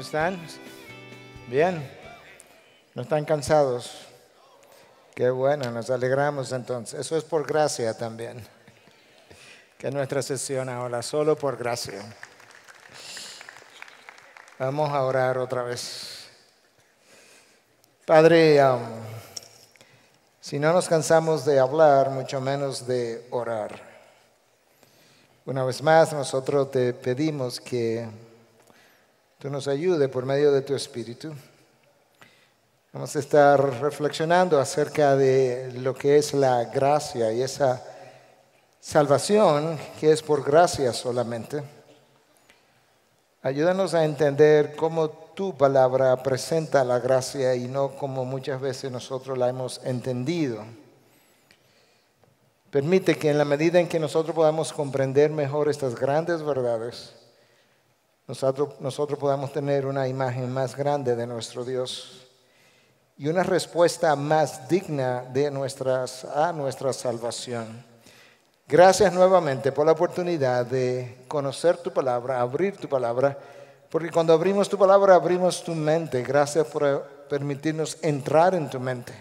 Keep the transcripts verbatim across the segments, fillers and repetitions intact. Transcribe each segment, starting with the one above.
están? Bien. ¿No están cansados? Qué bueno, nos alegramos entonces. Eso es por gracia también. Que nuestra sesión ahora solo por gracia. Vamos a orar otra vez. Padre, um, si no nos cansamos de hablar, mucho menos de orar. Una vez más, nosotros te pedimos que tú nos ayudes por medio de tu Espíritu. Vamos a estar reflexionando acerca de lo que es la gracia y esa salvación que es por gracia solamente. Ayúdanos a entender cómo tu palabra presenta la gracia y no como muchas veces nosotros la hemos entendido. Permite que en la medida en que nosotros podamos comprender mejor estas grandes verdades, nosotros, nosotros podamos tener una imagen más grande de nuestro Dios y una respuesta más digna de nuestras, a nuestra salvación. Gracias nuevamente por la oportunidad de conocer tu palabra, abrir tu palabra, porque cuando abrimos tu palabra, abrimos tu mente. Gracias por permitirnos entrar en tu mente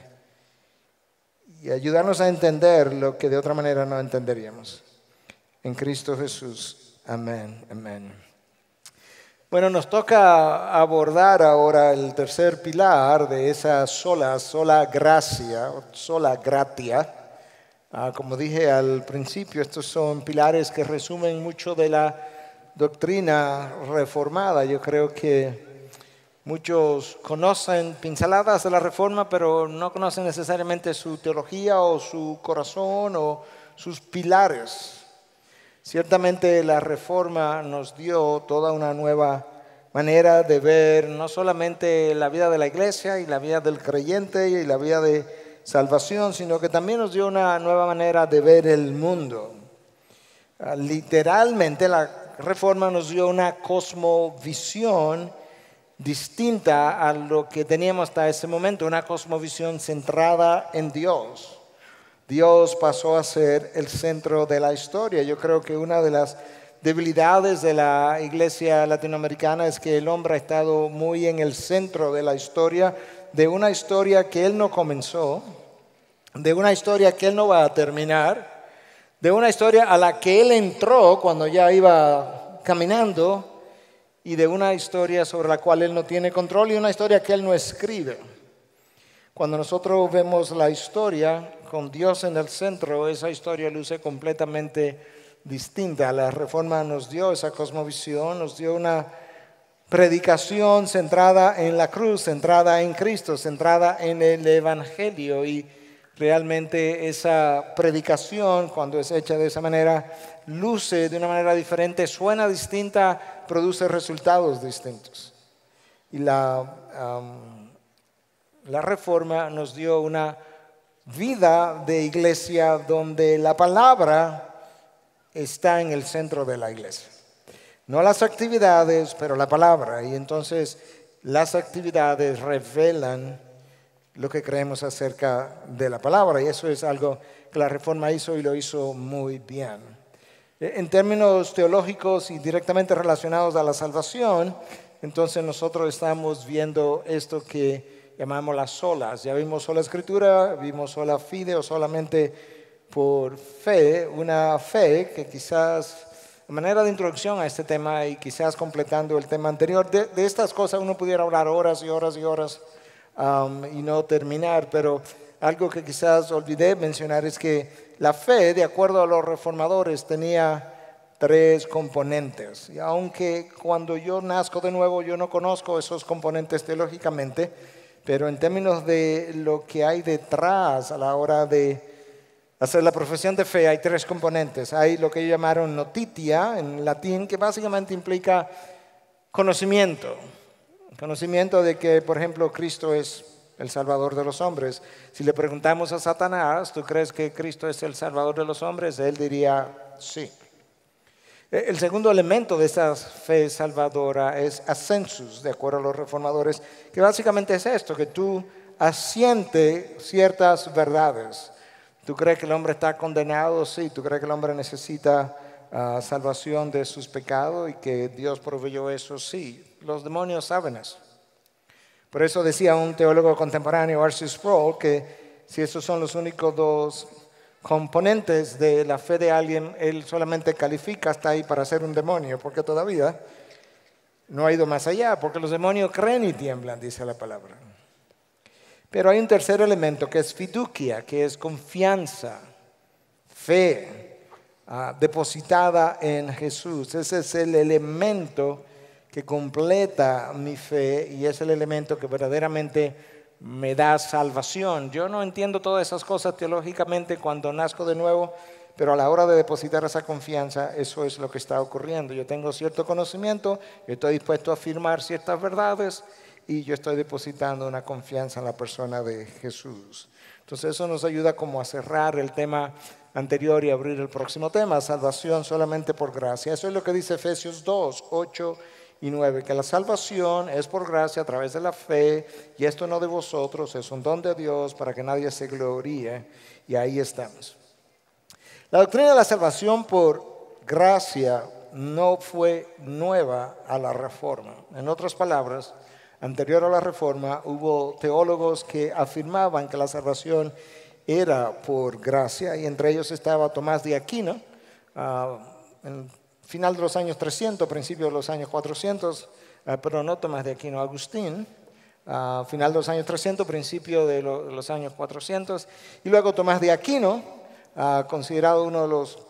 y ayudarnos a entender lo que de otra manera no entenderíamos. En Cristo Jesús. Amén. Amén. Bueno, nos toca abordar ahora el tercer pilar de esa sola, sola gracia, sola gratia. Ah, como dije al principio, estos son pilares que resumen mucho de la doctrina reformada. Yo creo que muchos conocen pinceladas de la reforma, pero no conocen necesariamente su teología o su corazón o sus pilares. Ciertamente la reforma nos dio toda una nueva manera de ver no solamente la vida de la iglesia y la vida del creyente y la vida de salvación, sino que también nos dio una nueva manera de ver el mundo. Literalmente la reforma nos dio una cosmovisión distinta a lo que teníamos hasta ese momento, una cosmovisión centrada en Dios. Dios pasó a ser el centro de la historia. Yo creo que una de las debilidades de la iglesia latinoamericana es que el hombre ha estado muy en el centro de la historia, de una historia que él no comenzó, de una historia que él no va a terminar, de una historia a la que él entró cuando ya iba caminando y de una historia sobre la cual él no tiene control y una historia que él no escribe. Cuando nosotros vemos la historia con Dios en el centro, esa historia luce completamente distinta. La reforma nos dio esa cosmovisión, nos dio una predicación centrada en la cruz, centrada en Cristo, centrada en el Evangelio. Y realmente esa predicación, cuando es hecha de esa manera, luce de una manera diferente, suena distinta, produce resultados distintos. Y la... Um, La reforma nos dio una vida de iglesia donde la palabra está en el centro de la iglesia. No las actividades, pero la palabra. Y entonces las actividades revelan lo que creemos acerca de la palabra. Y eso es algo que la reforma hizo y lo hizo muy bien. En términos teológicos y directamente relacionados a la salvación, entonces nosotros estamos viendo esto que llamamos las solas. Ya vimos sola escritura, vimos sola fide o solamente por fe, una fe que quizás, de manera de introducción a este tema y quizás completando el tema anterior, de, de estas cosas uno pudiera hablar horas y horas y horas um, y no terminar, pero algo que quizás olvidé mencionar es que la fe, de acuerdo a los reformadores, tenía tres componentes. Y aunque cuando yo nazco de nuevo yo no conozco esos componentes teológicamente, pero en términos de lo que hay detrás a la hora de hacer la profesión de fe, hay tres componentes. Hay lo que ellos llamaron notitia en latín, que básicamente implica conocimiento. Conocimiento de que, por ejemplo, Cristo es el Salvador de los hombres. Si le preguntamos a Satanás, ¿tú crees que Cristo es el Salvador de los hombres? Él diría sí. El segundo elemento de esta fe salvadora es ascensus, de acuerdo a los reformadores, que básicamente es esto, que tú asientes ciertas verdades. ¿Tú crees que el hombre está condenado? Sí. ¿Tú crees que el hombre necesita uh, salvación de sus pecados y que Dios proveyó eso? Sí. los demonios saben eso. Por eso decía un teólogo contemporáneo, R C Sproul, que si esos son los únicos dos componentes de la fe de alguien, él solamente califica hasta ahí para ser un demonio, porque todavía no ha ido más allá, porque los demonios creen y tiemblan, dice la palabra. Pero hay un tercer elemento que es fiducia, que es confianza, fe, uh, depositada en Jesús. Ese es el elemento que completa mi fe y es el elemento que verdaderamente me da salvación. Yo no entiendo todas esas cosas teológicamente cuando nazco de nuevo, pero a la hora de depositar esa confianza, eso es lo que está ocurriendo. Yo tengo cierto conocimiento, yo estoy dispuesto a afirmar ciertas verdades y yo estoy depositando una confianza en la persona de Jesús. Entonces eso nos ayuda como a cerrar el tema anterior y abrir el próximo tema, salvación solamente por gracia. Eso es lo que dice Efesios dos, ocho y nueve, que la salvación es por gracia a través de la fe, y esto no de vosotros, es un don de Dios para que nadie se gloríe, y ahí estamos. La doctrina de la salvación por gracia no fue nueva a la Reforma. En otras palabras, anterior a la Reforma hubo teólogos que afirmaban que la salvación era por gracia, y entre ellos estaba Tomás de Aquino, uh, en final de los años trescientos, principio de los años cuatrocientos, uh, pero no Tomás de Aquino, Agustín, uh, final de los años trescientos, principio de, lo, de los años cuatrocientos, y luego Tomás de Aquino, uh, considerado uno de los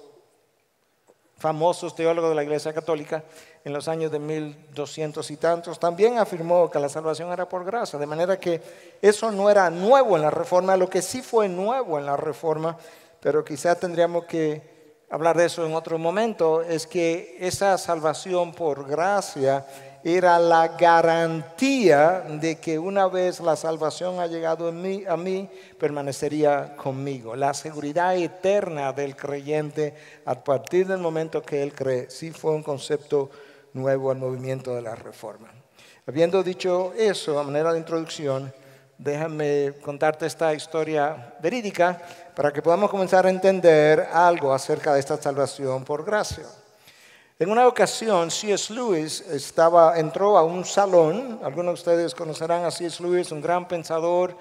famosos teólogos de la Iglesia Católica, en los años de mil doscientos y tantos, también afirmó que la salvación era por gracia, de manera que eso no era nuevo en la Reforma. Lo que sí fue nuevo en la Reforma, pero quizá tendríamos que hablar de eso en otro momento, es que esa salvación por gracia era la garantía de que una vez la salvación ha llegado en mí, a mí, permanecería conmigo. La seguridad eterna del creyente a partir del momento que él cree, sí fue un concepto nuevo al movimiento de la Reforma. Habiendo dicho eso, a manera de introducción, déjame contarte esta historia verídica para que podamos comenzar a entender algo acerca de esta salvación por gracia. En una ocasión, C S Lewis estaba, entró a un salón. Algunos de ustedes conocerán a C S Lewis, un gran pensador.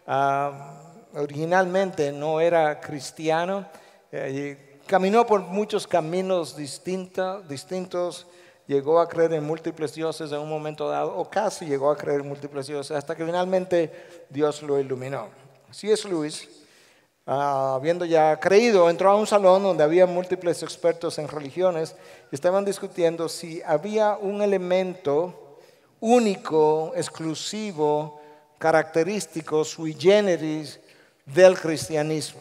Uh, originalmente no era cristiano. Eh, caminó por muchos caminos distintos, distintos. Llegó a creer en múltiples dioses en un momento dado, o casi llegó a creer en múltiples dioses, hasta que finalmente Dios lo iluminó. C S Lewis, uh, habiendo ya creído, entró a un salón donde había múltiples expertos en religiones y estaban discutiendo si había un elemento único, exclusivo, característico, sui generis del cristianismo.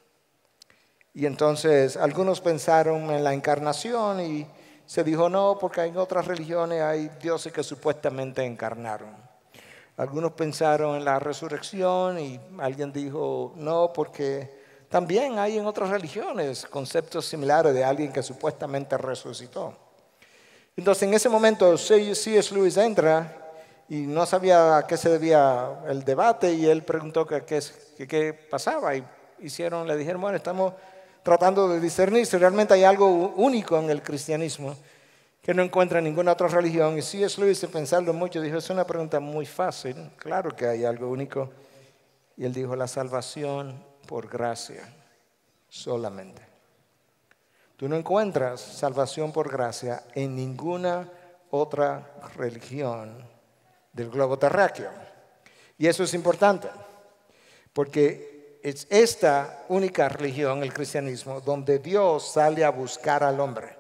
Y entonces algunos pensaron en la encarnación y se dijo no, porque en otras religiones hay dioses que supuestamente encarnaron. Algunos pensaron en la resurrección y alguien dijo no, porque también hay en otras religiones conceptos similares de alguien que supuestamente resucitó. Entonces en ese momento C S Lewis entra y no sabía a qué se debía el debate y él preguntó qué qué, qué, qué pasaba y hicieron, le dijeron, bueno, estamos tratando de discernir si realmente hay algo único en el cristianismo que no encuentra en ninguna otra religión. Y C S Lewis, sin pensarlo mucho, dijo, es una pregunta muy fácil, claro que hay algo único. Y él dijo, la salvación por gracia solamente. Tú no encuentras salvación por gracia en ninguna otra religión del globo terráqueo. Y eso es importante, porque es esta única religión, el cristianismo, donde Dios sale a buscar al hombre.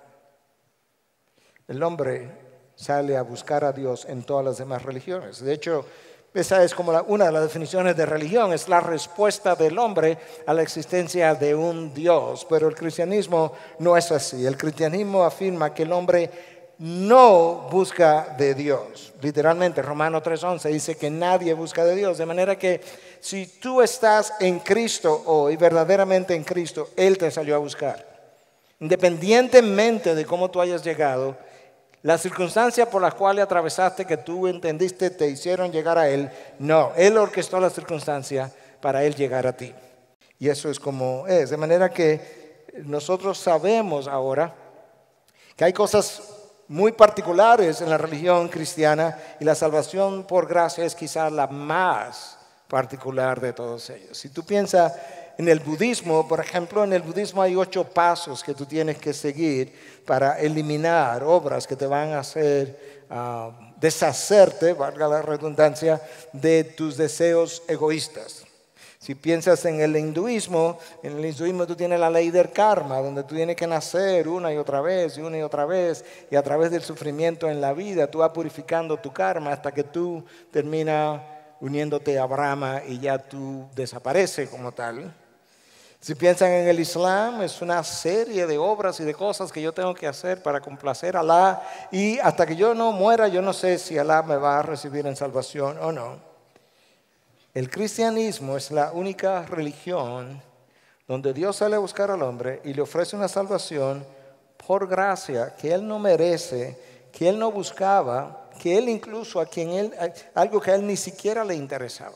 El hombre sale a buscar a Dios en todas las demás religiones. De hecho, esa es como la, una de las definiciones de religión, es la respuesta del hombre a la existencia de un Dios. Pero el cristianismo no es así. El cristianismo afirma que el hombre no busca de Dios. Literalmente, Romanos tres once dice que nadie busca de Dios. De manera que si tú estás en Cristo hoy, verdaderamente en Cristo, Él te salió a buscar. Independientemente de cómo tú hayas llegado, las circunstancias por las cuales atravesaste, que tú entendiste, te hicieron llegar a Él. No, Él orquestó las circunstancias para Él llegar a ti. Y eso es como es. De manera que nosotros sabemos ahora que hay cosas muy particulares en la religión cristiana y la salvación por gracia es quizás la más particular de todos ellos. Si tú piensas en el budismo, por ejemplo, en el budismo hay ocho pasos que tú tienes que seguir para eliminar obras que te van a hacer uh, deshacerte, valga la redundancia, de tus deseos egoístas. Si piensas en el hinduismo, en el hinduismo tú tienes la ley del karma, donde tú tienes que nacer una y otra vez, y una y otra vez, y a través del sufrimiento en la vida, tú vas purificando tu karma hasta que tú terminas uniéndote a Brahma y ya tú desapareces como tal. Si piensan en el Islam, es una serie de obras y de cosas que yo tengo que hacer para complacer a Alá, y hasta que yo no muera, yo no sé si Alá me va a recibir en salvación o no. El cristianismo es la única religión donde Dios sale a buscar al hombre y le ofrece una salvación por gracia que él no merece, que él no buscaba, que él incluso a quien él, algo que a él ni siquiera le interesaba.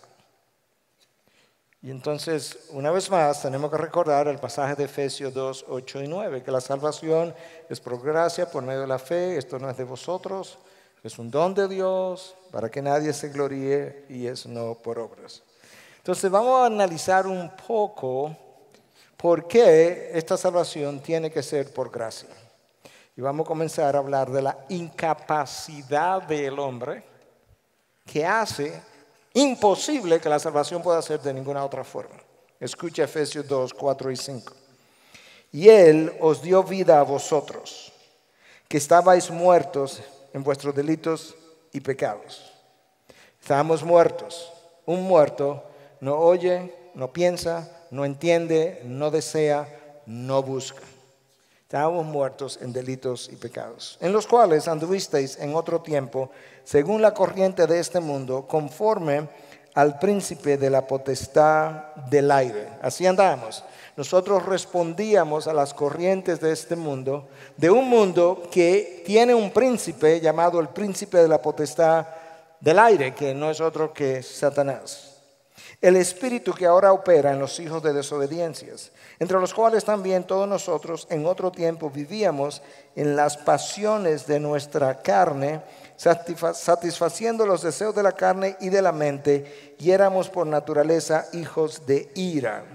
Y entonces, una vez más, tenemos que recordar el pasaje de Efesios dos, ocho y nueve, que la salvación es por gracia, por medio de la fe, esto no es de vosotros, es un don de Dios para que nadie se gloríe y es no por obras. Entonces vamos a analizar un poco por qué esta salvación tiene que ser por gracia. Y vamos a comenzar a hablar de la incapacidad del hombre que hace imposible que la salvación pueda ser de ninguna otra forma. Escucha Efesios dos, cuatro y cinco. Y Él os dio vida a vosotros, que estabais muertos en vuestros delitos y pecados. Estábamos muertos. Un muerto no oye, no piensa, no entiende, no desea, no busca. Estábamos muertos en delitos y pecados, en los cuales anduvisteis en otro tiempo, según la corriente de este mundo, conforme al príncipe de la potestad del aire. Así andábamos. Nosotros respondíamos a las corrientes de este mundo, de un mundo que tiene un príncipe llamado el príncipe de la potestad del aire, que no es otro que Satanás. El espíritu que ahora opera en los hijos de desobediencias, entre los cuales también todos nosotros en otro tiempo vivíamos en las pasiones de nuestra carne, satisfaciendo los deseos de la carne y de la mente, y éramos por naturaleza hijos de ira.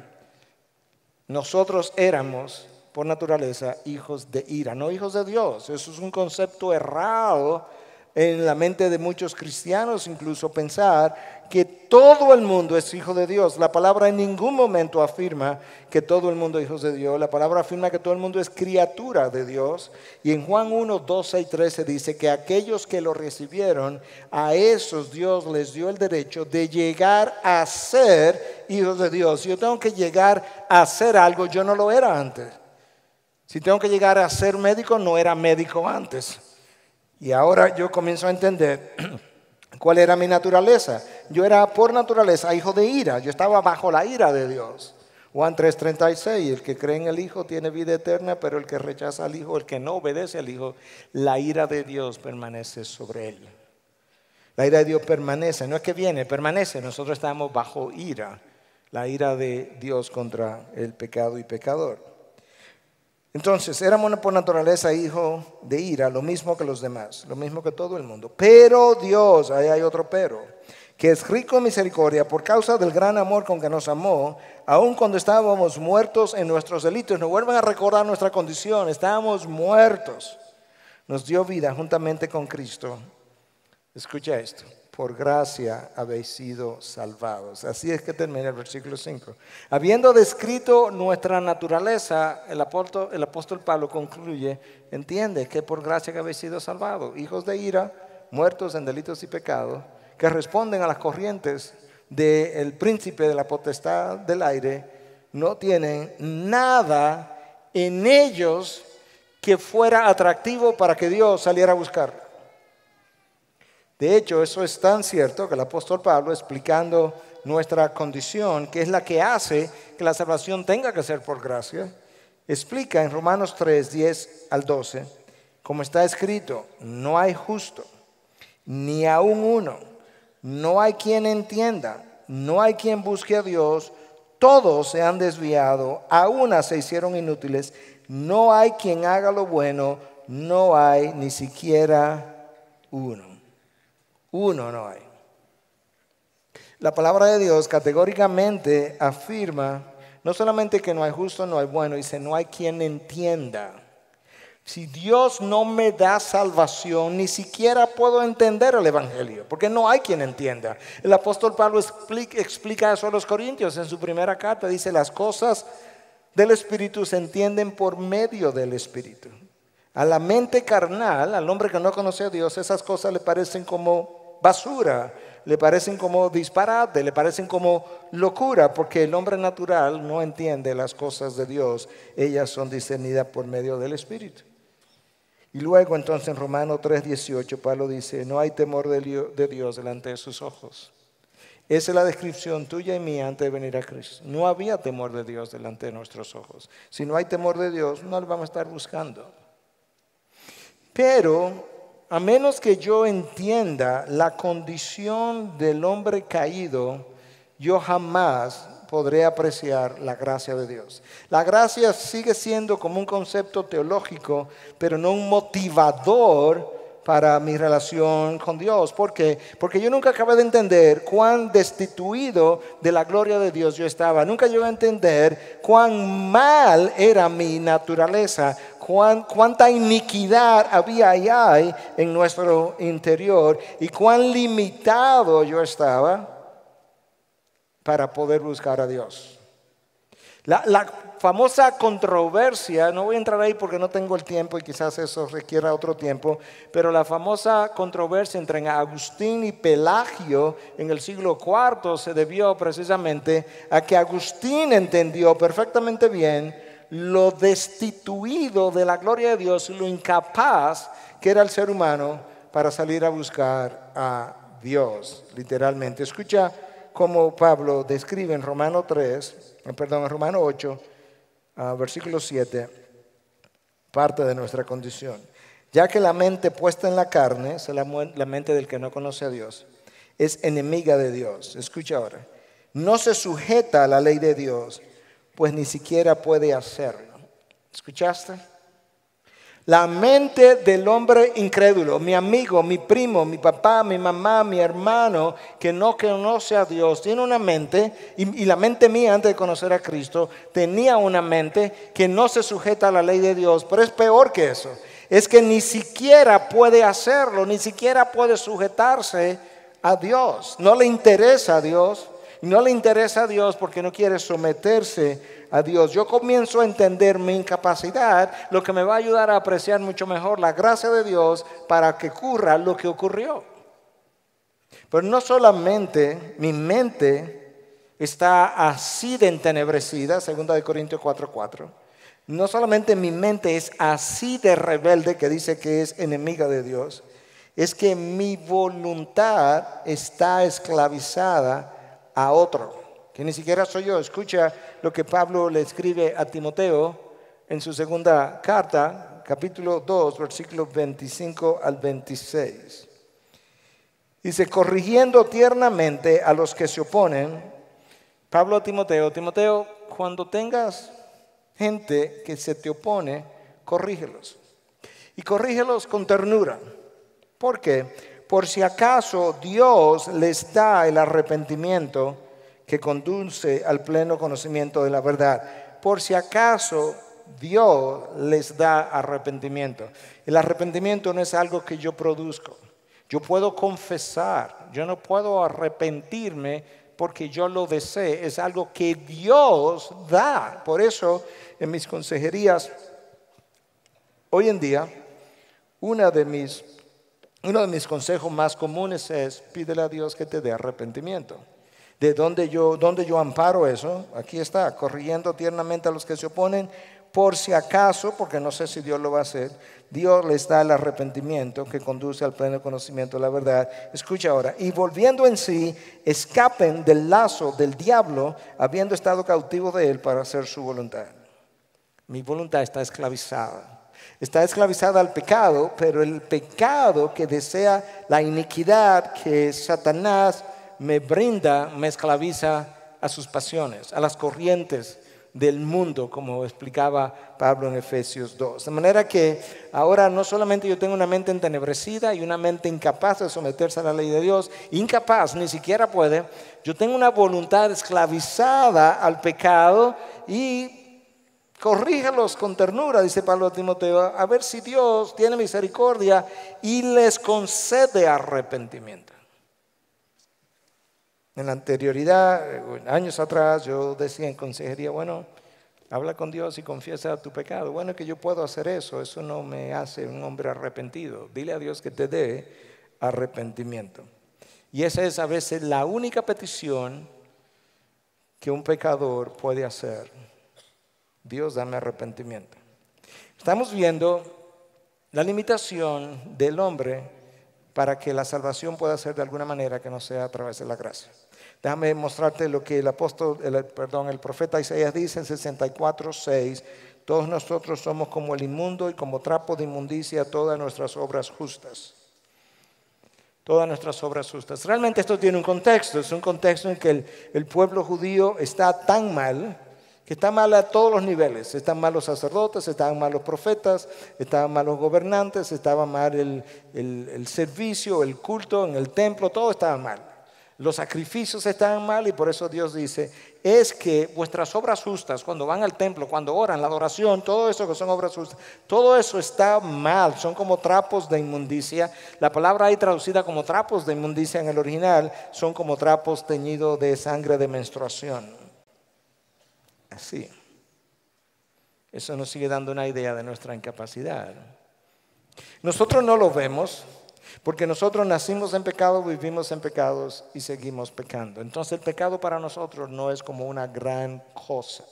Nosotros éramos por naturaleza hijos de ira, no hijos de Dios. Eso es un concepto errado en la mente de muchos cristianos, incluso pensar que todo el mundo es hijo de Dios. La palabra en ningún momento afirma que todo el mundo es hijo de Dios. La palabra afirma que todo el mundo es criatura de Dios. Y en Juan uno, doce y trece dice que aquellos que lo recibieron, a esos Dios les dio el derecho de llegar a ser hijos de Dios. Si yo tengo que llegar a ser algo, yo no lo era antes. Si tengo que llegar a ser médico, no era médico antes. Y ahora yo comienzo a entender cuál era mi naturaleza. Yo era por naturaleza hijo de ira. Yo estaba bajo la ira de Dios. Juan tres, treinta y seis, el que cree en el Hijo tiene vida eterna, pero el que rechaza al Hijo, el que no obedece al Hijo, la ira de Dios permanece sobre él. La ira de Dios permanece, no es que viene, permanece. Nosotros estamos bajo ira, la ira de Dios contra el pecado y pecador. Entonces, éramos por naturaleza hijos de ira, lo mismo que los demás, lo mismo que todo el mundo. Pero Dios, ahí hay otro pero, que es rico en misericordia por causa del gran amor con que nos amó, aun cuando estábamos muertos en nuestros delitos. Nos vuelven a recordar nuestra condición, estábamos muertos. Nos dio vida juntamente con Cristo. Escucha esto. Por gracia habéis sido salvados. Así es que termina el versículo cinco. Habiendo descrito nuestra naturaleza, el apóstol, el apóstol Pablo concluye, entiende que por gracia que habéis sido salvados, hijos de ira, muertos en delitos y pecados, que responden a las corrientes del príncipe de la potestad del aire, no tienen nada en ellos que fuera atractivo para que Dios saliera a buscarlo. De hecho, eso es tan cierto que el apóstol Pablo, explicando nuestra condición, que es la que hace que la salvación tenga que ser por gracia, explica en Romanos tres, diez al doce, como está escrito, no hay justo, ni aun uno, no hay quien entienda, no hay quien busque a Dios, todos se han desviado, a una se hicieron inútiles, no hay quien haga lo bueno, no hay ni siquiera uno. Uno no hay. La palabra de Dios categóricamente afirma no solamente que no hay justo, no hay bueno, dice no hay quien entienda. Si Dios no me da salvación, ni siquiera puedo entender el Evangelio, porque no hay quien entienda. El apóstol Pablo explica, explica eso a los Corintios en su primera carta. Dice, las cosas del Espíritu se entienden por medio del Espíritu. A la mente carnal, al hombre que no conoce a Dios, esas cosas le parecen como basura, le parecen como disparate, le parecen como locura, porque el hombre natural no entiende las cosas de Dios. Ellas son discernidas por medio del Espíritu. Y luego entonces en Romanos tres dieciocho Pablo dice, no hay temor de Dios delante de sus ojos. Esa es la descripción tuya y mía antes de venir a Cristo. No había temor de Dios delante de nuestros ojos. Si no hay temor de Dios, no lo vamos a estar buscando. Pero a menos que yo entienda la condición del hombre caído, yo jamás podré apreciar la gracia de Dios. La gracia sigue siendo como un concepto teológico, pero no un motivador para mi relación con Dios. ¿Por qué? Porque yo nunca acabé de entender cuán destituido de la gloria de Dios yo estaba. Nunca llegué a entender cuán mal era mi naturaleza, cuán, cuánta iniquidad había y hay en nuestro interior y cuán limitado yo estaba para poder buscar a Dios. La, la famosa controversia, no voy a entrar ahí porque no tengo el tiempo y quizás eso requiera otro tiempo, pero la famosa controversia entre Agustín y Pelagio en el siglo cuarto se debió precisamente a que Agustín entendió perfectamente bien lo destituido de la gloria de Dios y lo incapaz que era el ser humano para salir a buscar a Dios, literalmente. Escucha como Pablo describe en Romanos tres, perdón, en Romanos ocho, uh, versículo siete, parte de nuestra condición. Ya que la mente puesta en la carne, es la, la mente del que no conoce a Dios, es enemiga de Dios. Escucha ahora, no se sujeta a la ley de Dios, pues ni siquiera puede hacerlo. ¿Escuchaste? La mente del hombre incrédulo, mi amigo, mi primo, mi papá, mi mamá, mi hermano, que no conoce a Dios, tiene una mente, y, y la mente mía antes de conocer a Cristo, tenía una mente que no se sujeta a la ley de Dios, pero es peor que eso. Es que ni siquiera puede hacerlo, ni siquiera puede sujetarse a Dios. No le interesa a Dios, no le interesa a Dios porque no quiere someterse a Dios. Yo comienzo a entender mi incapacidad, lo que me va a ayudar a apreciar mucho mejor la gracia de Dios para que ocurra lo que ocurrió. Pero no solamente mi mente está así de entenebrecida, segunda de Corintios cuatro cuatro. No solamente mi mente es así de rebelde que dice que es enemiga de Dios, es que mi voluntad está esclavizada a otro, que ni siquiera soy yo. Escucha lo que Pablo le escribe a Timoteo en su segunda carta, capítulo dos, versículos veinticinco al veintiséis. Dice, corrigiendo tiernamente a los que se oponen, Pablo a Timoteo, Timoteo, cuando tengas gente que se te opone, corrígelos. Y corrígelos con ternura. ¿Por qué? Por si acaso Dios les da el arrepentimiento que conduce al pleno conocimiento de la verdad. Por si acaso Dios les da arrepentimiento. El arrepentimiento no es algo que yo produzco. Yo puedo confesar, yo no puedo arrepentirme porque yo lo desee. Es algo que Dios da. Por eso en mis consejerías, hoy en día, una de mis Uno de mis consejos más comunes es, pídele a Dios que te dé arrepentimiento. ¿De dónde yo, dónde yo amparo eso? Aquí está, corrigiendo tiernamente a los que se oponen, por si acaso, porque no sé si Dios lo va a hacer, Dios les da el arrepentimiento que conduce al pleno conocimiento de la verdad. Escucha ahora, y volviendo en sí, escapen del lazo del diablo, habiendo estado cautivos de él para hacer su voluntad. Mi voluntad está esclavizada. Está esclavizada al pecado, pero el pecado que desea la iniquidad que Satanás me brinda, me esclaviza a sus pasiones, a las corrientes del mundo, como explicaba Pablo en Efesios dos. De manera que ahora no solamente yo tengo una mente entenebrecida y una mente incapaz de someterse a la ley de Dios, incapaz, ni siquiera puede, yo tengo una voluntad esclavizada al pecado y corrígelos con ternura, dice Pablo a Timoteo, a ver si Dios tiene misericordia y les concede arrepentimiento. En la anterioridad, años atrás, yo decía en consejería, bueno, habla con Dios y confiesa tu pecado. Bueno, que yo puedo hacer eso, eso no me hace un hombre arrepentido. Dile a Dios que te dé arrepentimiento. Y esa es a veces la única petición que un pecador puede hacer. Dios, dame arrepentimiento. Estamos viendo la limitación del hombre para que la salvación pueda ser de alguna manera que no sea a través de la gracia. Déjame mostrarte lo que el apóstol, el, perdón, el profeta Isaías dice en sesenta y cuatro, seis. Todos nosotros somos como el inmundo y como trapo de inmundicia todas nuestras obras justas. Todas nuestras obras justas. Realmente esto tiene un contexto. Es un contexto en que el, el pueblo judío está tan mal, que está mal a todos los niveles. Están mal los sacerdotes, estaban mal los profetas, estaban mal los gobernantes, estaba mal el, el, el servicio, el culto en el templo, todo estaba mal. Los sacrificios estaban mal y por eso Dios dice, es que vuestras obras justas, cuando van al templo, cuando oran, la adoración, todo eso que son obras justas, todo eso está mal, son como trapos de inmundicia. La palabra ahí traducida como trapos de inmundicia en el original, son como trapos teñidos de sangre de menstruación. Así. Eso nos sigue dando una idea de nuestra incapacidad. Nosotros no lo vemos. Porque nosotros nacimos en pecado, vivimos en pecados y seguimos pecando. Entonces el pecado para nosotros no es como una gran cosa.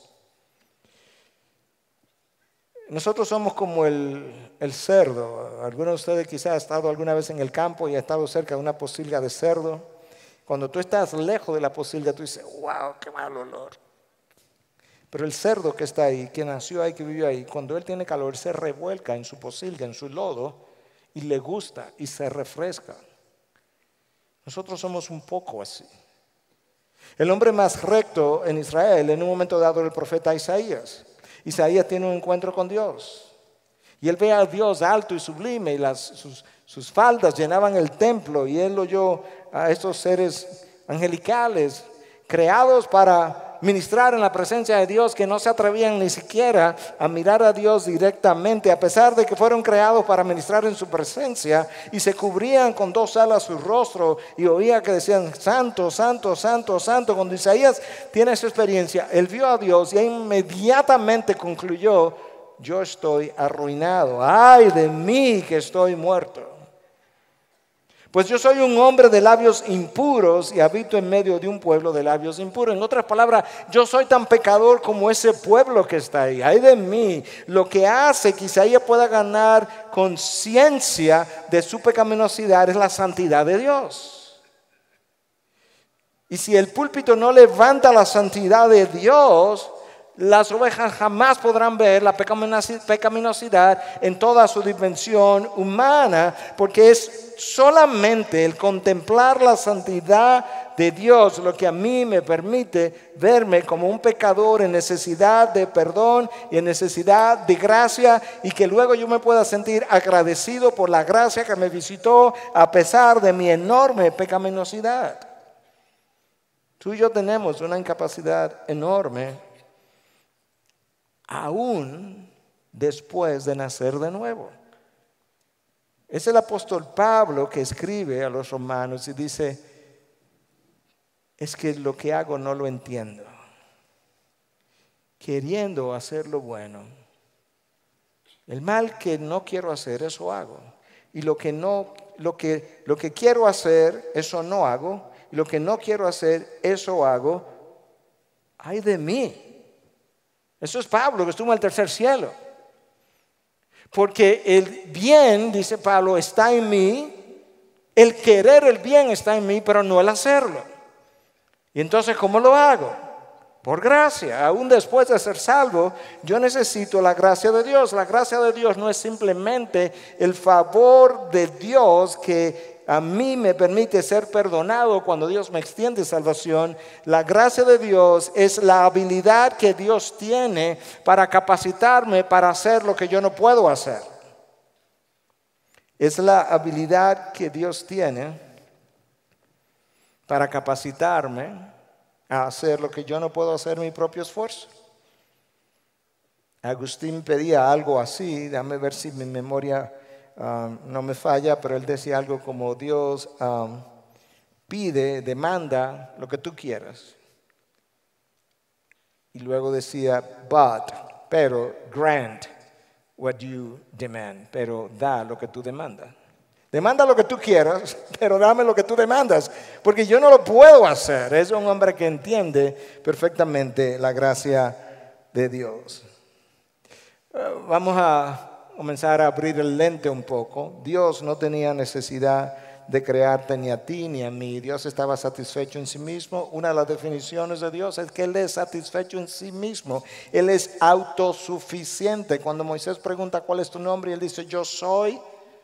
Nosotros somos como el, el cerdo. Algunos de ustedes quizás han estado alguna vez en el campo y han estado cerca de una posilga de cerdo. Cuando tú estás lejos de la posilga, tú dices, wow, qué mal olor. Pero el cerdo que está ahí, que nació ahí, que vivió ahí, cuando él tiene calor, se revuelca en su posilga, en su lodo, y le gusta y se refresca. Nosotros somos un poco así. El hombre más recto en Israel, en un momento dado, el profeta Isaías. Isaías tiene un encuentro con Dios. Y él ve a Dios alto y sublime y las, sus, sus faldas llenaban el templo. Y él oyó a estos seres angelicales creados para ministrar en la presencia de Dios, que no se atrevían ni siquiera a mirar a Dios directamente, a pesar de que fueron creados para ministrar en su presencia, y se cubrían con dos alas su rostro y oía que decían santo, santo, santo, santo. Cuando Isaías tiene esa experiencia, él vio a Dios y inmediatamente concluyó, yo estoy arruinado, ay de mí que estoy muerto. Pues yo soy un hombre de labios impuros y habito en medio de un pueblo de labios impuros. En otras palabras, yo soy tan pecador como ese pueblo que está ahí. Ay de mí, lo que hace que Isaías pueda ganar conciencia de su pecaminosidad es la santidad de Dios. Y si el púlpito no levanta la santidad de Dios, las ovejas jamás podrán ver la pecaminosidad en toda su dimensión humana, porque es solamente el contemplar la santidad de Dios lo que a mí me permite verme como un pecador en necesidad de perdón y en necesidad de gracia, y que luego yo me pueda sentir agradecido por la gracia que me visitó a pesar de mi enorme pecaminosidad. Tú y yo tenemos una incapacidad enorme aún después de nacer de nuevo. Es el apóstol Pablo que escribe a los romanos y dice, es que lo que hago no lo entiendo. Queriendo hacer lo bueno, el mal que no quiero hacer, eso hago. Y lo que, no, lo que, lo que quiero hacer, eso no hago. Y lo que no quiero hacer, eso hago. Ay de mí. Eso es Pablo, que estuvo en el tercer cielo. Porque el bien, dice Pablo, está en mí. El querer el bien está en mí, pero no el hacerlo. Y entonces, ¿cómo lo hago? Por gracia. Aún después de ser salvo, yo necesito la gracia de Dios. La gracia de Dios no es simplemente el favor de Dios que a mí me permite ser perdonado cuando Dios me extiende salvación. La gracia de Dios es la habilidad que Dios tiene para capacitarme para hacer lo que yo no puedo hacer. Es la habilidad que Dios tiene para capacitarme a hacer lo que yo no puedo hacer en mi propio esfuerzo. Agustín pedía algo así, déjame ver si mi memoria um, no me falla, pero él decía algo como: Dios um, pide, demanda lo que tú quieras. Y luego decía, but, pero, grant what you demand, pero da lo que tú demandas. Demanda lo que tú quieras, pero dame lo que tú demandas, porque yo no lo puedo hacer. Es un hombre que entiende perfectamente la gracia de Dios. Vamos a comenzar a abrir el lente un poco. Dios no tenía necesidad de crearte ni a ti ni a mí. Dios estaba satisfecho en sí mismo. Una de las definiciones de Dios es que Él es satisfecho en sí mismo. Él es autosuficiente. Cuando Moisés pregunta cuál es tu nombre, y él dice yo soy,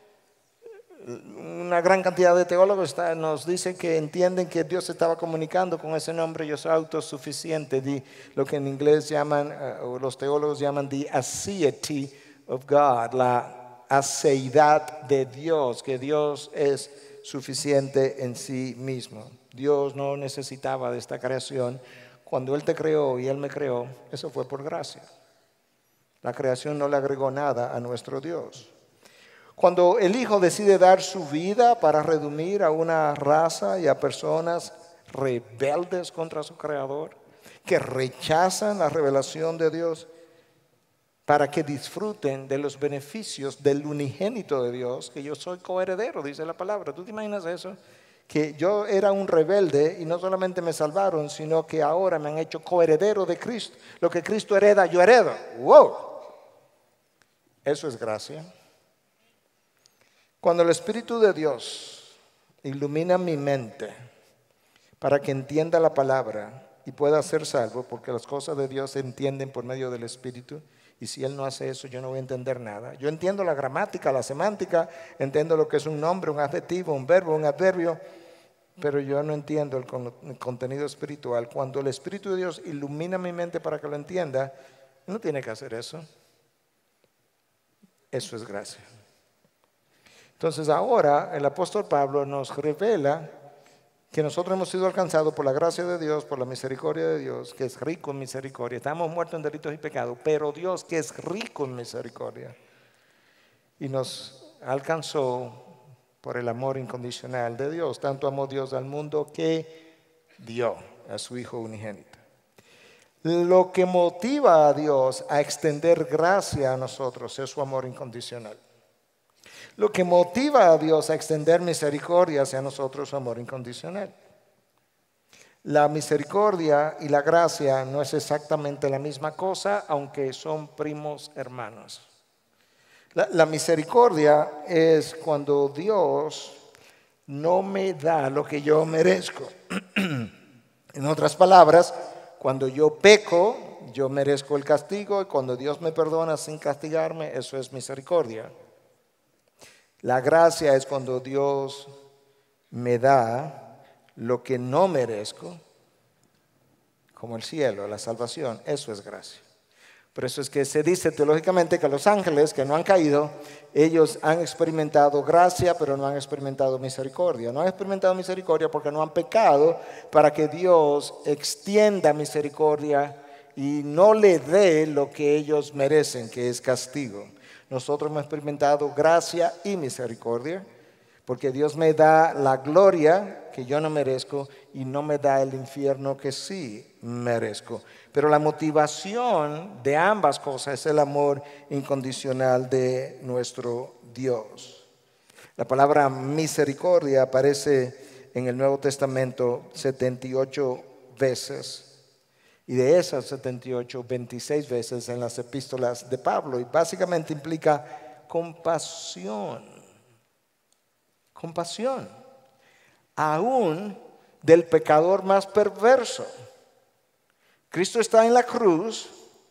una gran cantidad de teólogos está, nos dicen que entienden que Dios estaba comunicando con ese nombre, yo soy autosuficiente, de lo que en inglés llaman, uh, o los teólogos llaman the aseity of God, la aceidad de Dios, que Dios es suficiente en sí mismo. Dios no necesitaba de esta creación. Cuando Él te creó y Él me creó, eso fue por gracia. La creación no le agregó nada a nuestro Dios. Cuando el Hijo decide dar su vida para redimir a una raza y a personas rebeldes contra su Creador, que rechazan la revelación de Dios, para que disfruten de los beneficios del unigénito de Dios, que yo soy coheredero, dice la palabra. ¿Tú te imaginas eso? Que yo era un rebelde y no solamente me salvaron, sino que ahora me han hecho coheredero de Cristo. Lo que Cristo hereda, yo heredo. ¡Wow! Eso es gracia. Cuando el Espíritu de Dios ilumina mi mente para que entienda la palabra y pueda ser salvo, porque las cosas de Dios se entienden por medio del Espíritu, y si Él no hace eso, yo no voy a entender nada. Yo entiendo la gramática, la semántica, entiendo lo que es un nombre, un adjetivo, un verbo, un adverbio, pero yo no entiendo el, con el contenido espiritual. Cuando el Espíritu de Dios ilumina mi mente para que lo entienda, no tiene que hacer eso. Eso es gracia. Entonces ahora el apóstol Pablo nos revela que nosotros hemos sido alcanzados por la gracia de Dios, por la misericordia de Dios, que es rico en misericordia. Estamos muertos en delitos y pecados, pero Dios, que es rico en misericordia, y nos alcanzó por el amor incondicional de Dios. Tanto amó Dios al mundo que dio a su Hijo unigénito. Lo que motiva a Dios a extender gracia a nosotros es su amor incondicional. Lo que motiva a Dios a extender misericordia hacia nosotros es su amor incondicional. La misericordia y la gracia no es exactamente la misma cosa, aunque son primos hermanos. La, la misericordia es cuando Dios no me da lo que yo merezco. En otras palabras, cuando yo peco, yo merezco el castigo, y cuando Dios me perdona sin castigarme, eso es misericordia. La gracia es cuando Dios me da lo que no merezco, como el cielo, la salvación. Eso es gracia. Por eso es que se dice teológicamente que los ángeles que no han caído, ellos han experimentado gracia, pero no han experimentado misericordia. No han experimentado misericordia porque no han pecado, para que Dios extienda misericordia y no le dé lo que ellos merecen, que es castigo. Nosotros hemos experimentado gracia y misericordia, porque Dios me da la gloria que yo no merezco y no me da el infierno que sí merezco. Pero la motivación de ambas cosas es el amor incondicional de nuestro Dios. La palabra misericordia aparece en el Nuevo Testamento setenta y ocho veces. Y de esas setenta y ocho, veintiséis veces en las epístolas de Pablo. Y básicamente implica compasión. Compasión. Aún del pecador más perverso. Cristo está en la cruz,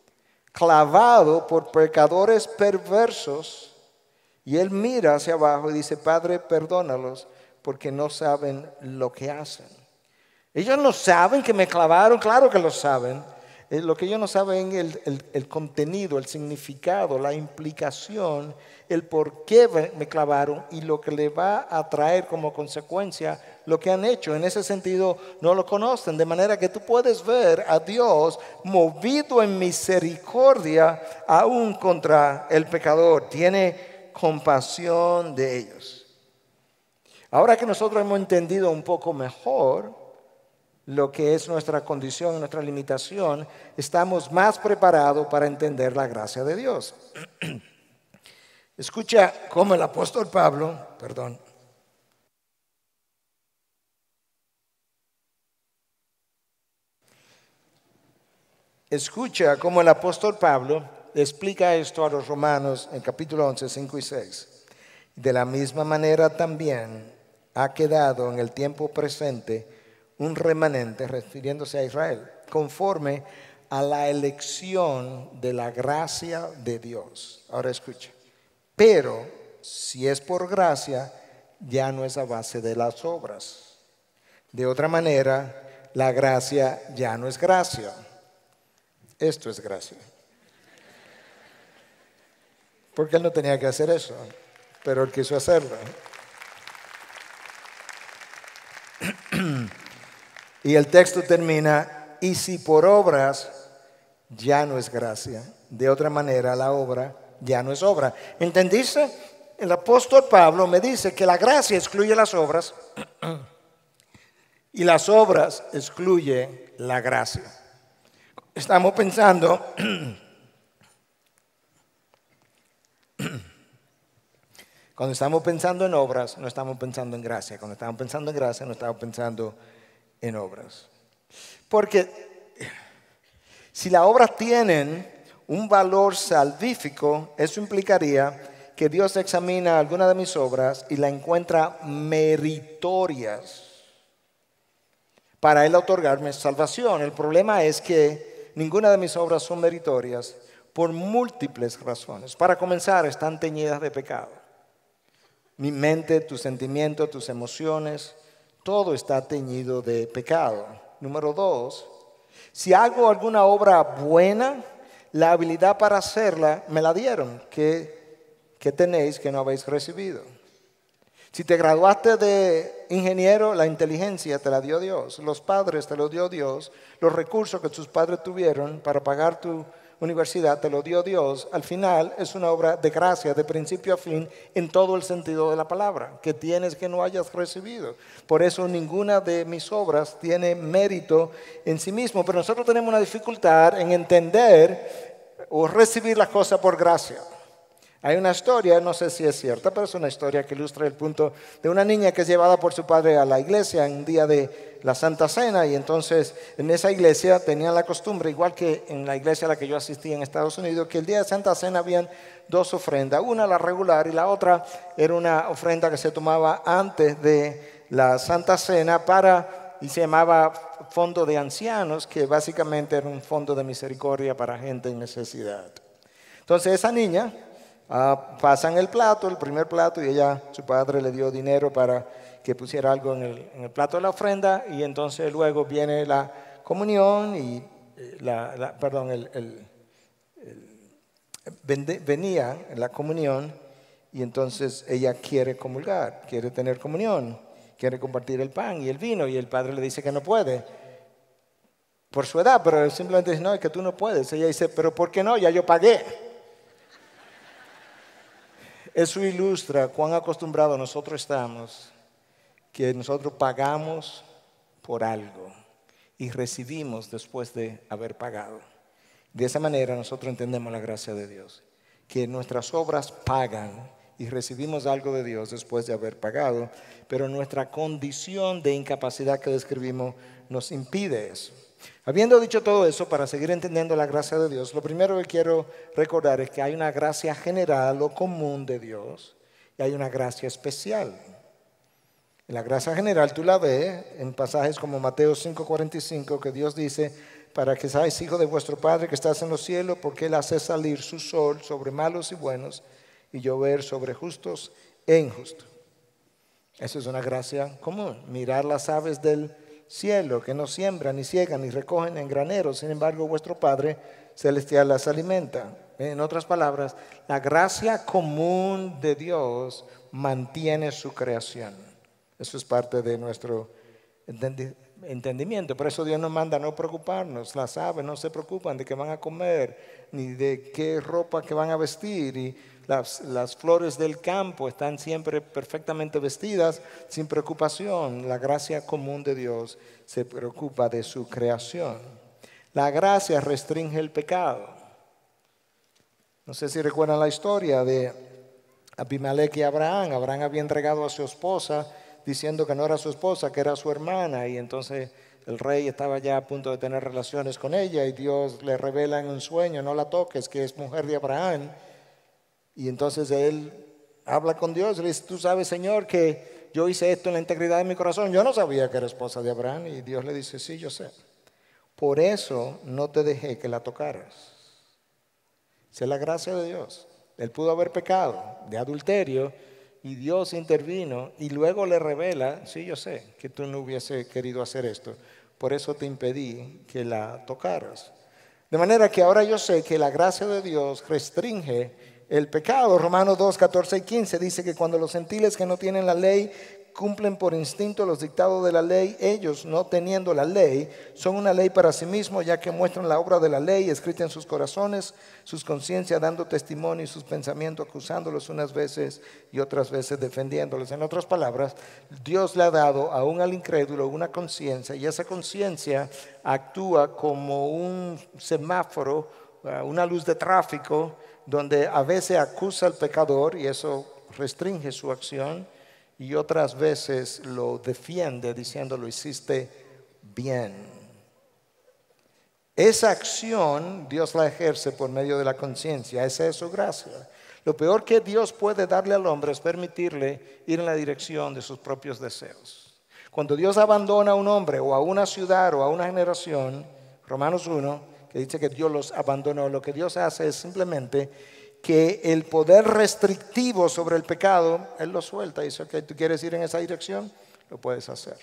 clavado por pecadores perversos. Y Él mira hacia abajo y dice, Padre, perdónalos, porque no saben lo que hacen. Ellos no saben que me clavaron, claro que lo saben. Eh, Lo que ellos no saben es el, el- el contenido, el significado, la implicación, el por qué me me clavaron y lo que le va a traer como consecuencia lo que han hecho. En ese sentido, no lo conocen. De manera que tú puedes ver a Dios movido en misericordia aún contra el pecador. Tiene compasión de ellos. Ahora que nosotros hemos entendido un poco mejor lo que es nuestra condición, nuestra limitación, estamos más preparados para entender la gracia de Dios. Escucha cómo el apóstol Pablo, perdón, escucha cómo el apóstol Pablo explica esto a los romanos en capítulo once, cinco y seis. De la misma manera también ha quedado en el tiempo presente un remanente, refiriéndose a Israel, conforme a la elección de la gracia de Dios. Ahora escucha. Pero si es por gracia, ya no es a base de las obras. De otra manera, la gracia ya no es gracia. Esto es gracia. Porque él no tenía que hacer eso, pero él quiso hacerlo. Y el texto termina, y si por obras ya no es gracia, de otra manera la obra ya no es obra. ¿Entendiste? El apóstol Pablo me dice que la gracia excluye las obras y las obras excluye la gracia. Estamos pensando, cuando estamos pensando en obras, no estamos pensando en gracia. Cuando estamos pensando en gracia, no estamos pensando en obras. Porque si las obras tienen un valor salvífico, eso implicaría que Dios examina alguna de mis obras y la encuentra meritorias para Él otorgarme salvación. El problema es que ninguna de mis obras son meritorias por múltiples razones. Para comenzar, están teñidas de pecado. Mi mente, tus sentimientos, tus emociones, todo está teñido de pecado. Número dos, si hago alguna obra buena, la habilidad para hacerla me la dieron. ¿Qué, qué tenéis que no habéis recibido? Si te graduaste de ingeniero, la inteligencia te la dio Dios. Los padres te lo dio Dios. Los recursos que tus padres tuvieron para pagar tu universidad te lo dio Dios. Al final es una obra de gracia, de principio a fin, en todo el sentido de la palabra, que tienes que no hayas recibido. Por eso ninguna de mis obras tiene mérito en sí mismo. Pero nosotros tenemos una dificultad en entender o recibir las cosas por gracia. Hay una historia, no sé si es cierta, pero es una historia que ilustra el punto de una niña que es llevada por su padre a la iglesia en un día de la Santa Cena, y entonces en esa iglesia tenían la costumbre, igual que en la iglesia a la que yo asistí en Estados Unidos, que el día de Santa Cena habían dos ofrendas, una la regular y la otra era una ofrenda que se tomaba antes de la Santa Cena para, y se llamaba Fondo de Ancianos, que básicamente era un fondo de misericordia para gente en necesidad. Entonces esa niña Uh, pasan el plato, el primer plato, y ella, su padre le dio dinero para que pusiera algo en el, en el plato de la ofrenda, y entonces luego viene la comunión y eh, la, la, perdón, el, el, el, venía la comunión, y entonces ella quiere comulgar, quiere tener comunión, quiere compartir el pan y el vino, y el padre le dice que no puede por su edad, pero él simplemente dice, no, es que tú no puedes. Ella dice, pero ¿por qué no? Ya yo pagué. Eso ilustra cuán acostumbrados nosotros estamos, que nosotros pagamos por algo y recibimos después de haber pagado. De esa manera nosotros entendemos la gracia de Dios, que nuestras obras pagan y recibimos algo de Dios después de haber pagado, pero nuestra condición de incapacidad que describimos nos impide eso. Habiendo dicho todo eso, para seguir entendiendo la gracia de Dios, lo primero que quiero recordar es que hay una gracia general o común de Dios y hay una gracia especial. La gracia general tú la ves en pasajes como Mateo cinco cuarenta y cinco, que Dios dice, para que seáis hijos de vuestro Padre que estás en los cielos, porque Él hace salir su sol sobre malos y buenos y llover sobre justos e injustos. Eso es una gracia común. Mirar las aves del cielo, que no siembran, ni ciegan, ni recogen en graneros. Sin embargo, vuestro Padre celestial las alimenta. En otras palabras, la gracia común de Dios mantiene su creación. Eso es parte de nuestro entendimiento. Por eso Dios nos manda a no preocuparnos. Las aves no se preocupan de qué van a comer, ni de qué ropa que van a vestir. Y las, las flores del campo están siempre perfectamente vestidas, sin preocupación. La gracia común de Dios se preocupa de su creación. La gracia restringe el pecado. No sé si recuerdan la historia de Abimelech y Abraham. Abraham había entregado a su esposa diciendo que no era su esposa, que era su hermana. Y entonces el rey estaba ya a punto de tener relaciones con ella y Dios le revela en un sueño: no la toques, que es mujer de Abraham. Y entonces él habla con Dios y le dice: tú sabes, Señor, que yo hice esto en la integridad de mi corazón. Yo no sabía que era esposa de Abraham. Y Dios le dice: sí, yo sé. Por eso no te dejé que la tocaras. Esa es la gracia de Dios. Él pudo haber pecado de adulterio y Dios intervino y luego le revela: sí, yo sé que tú no hubiese querido hacer esto, por eso te impedí que la tocaras. De manera que ahora yo sé que la gracia de Dios restringe el pecado. Romanos dos, catorce y quince dice que cuando los gentiles que no tienen la ley cumplen por instinto los dictados de la ley, ellos, no teniendo la ley, son una ley para sí mismos, ya que muestran la obra de la ley escrita en sus corazones, sus conciencias dando testimonio y sus pensamientos acusándolos unas veces y otras veces defendiéndolos. En otras palabras, Dios le ha dado aún al incrédulo una conciencia, y esa conciencia actúa como un semáforo, una luz de tráfico, donde a veces acusa al pecador y eso restringe su acción, y otras veces lo defiende diciendo: lo hiciste bien. Esa acción Dios la ejerce por medio de la conciencia. Esa es su gracia. Lo peor que Dios puede darle al hombre es permitirle ir en la dirección de sus propios deseos. Cuando Dios abandona a un hombre o a una ciudad o a una generación, Romanos uno, que dice que Dios los abandonó, lo que Dios hace es simplemente que el poder restrictivo sobre el pecado, Él lo suelta y dice: ok, ¿tú quieres ir en esa dirección? Lo puedes hacer.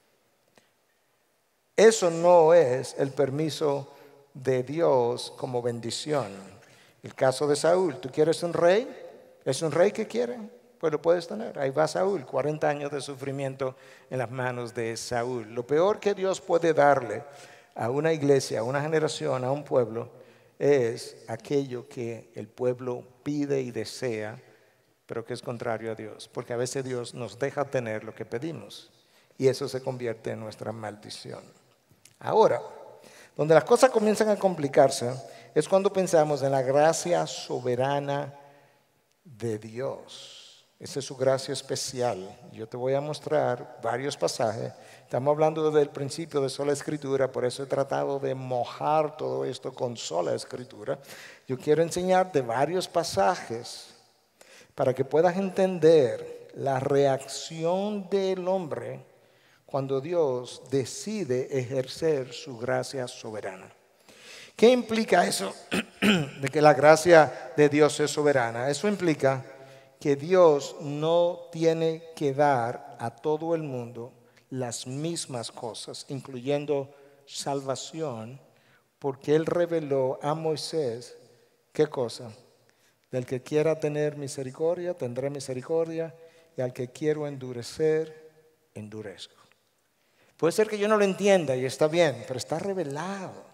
Eso no es el permiso de Dios como bendición. El caso de Saúl: ¿tú quieres un rey? ¿Es un rey que quiere? Pues lo puedes tener. Ahí va Saúl, cuarenta años de sufrimiento en las manos de Saúl. Lo peor que Dios puede darle a una iglesia, a una generación, a un pueblo, es aquello que el pueblo pide y desea, pero que es contrario a Dios. Porque a veces Dios nos deja tener lo que pedimos y eso se convierte en nuestra maldición. Ahora, donde las cosas comienzan a complicarse es cuando pensamos en la gracia soberana de Dios. Esa es su gracia especial. Yo te voy a mostrar varios pasajes. Estamos hablando desde el principio de sola escritura, por eso he tratado de mojar todo esto con sola escritura. Yo quiero enseñarte varios pasajes para que puedas entender la reacción del hombre cuando Dios decide ejercer su gracia soberana. ¿Qué implica eso de que la gracia de Dios es soberana? Eso implica que Dios no tiene que dar a todo el mundo las mismas cosas, incluyendo salvación, porque Él reveló a Moisés, ¿qué cosa? Del que quiera tener misericordia, tendré misericordia, y al que quiero endurecer, endurezco. Puede ser que yo no lo entienda y está bien, pero está revelado.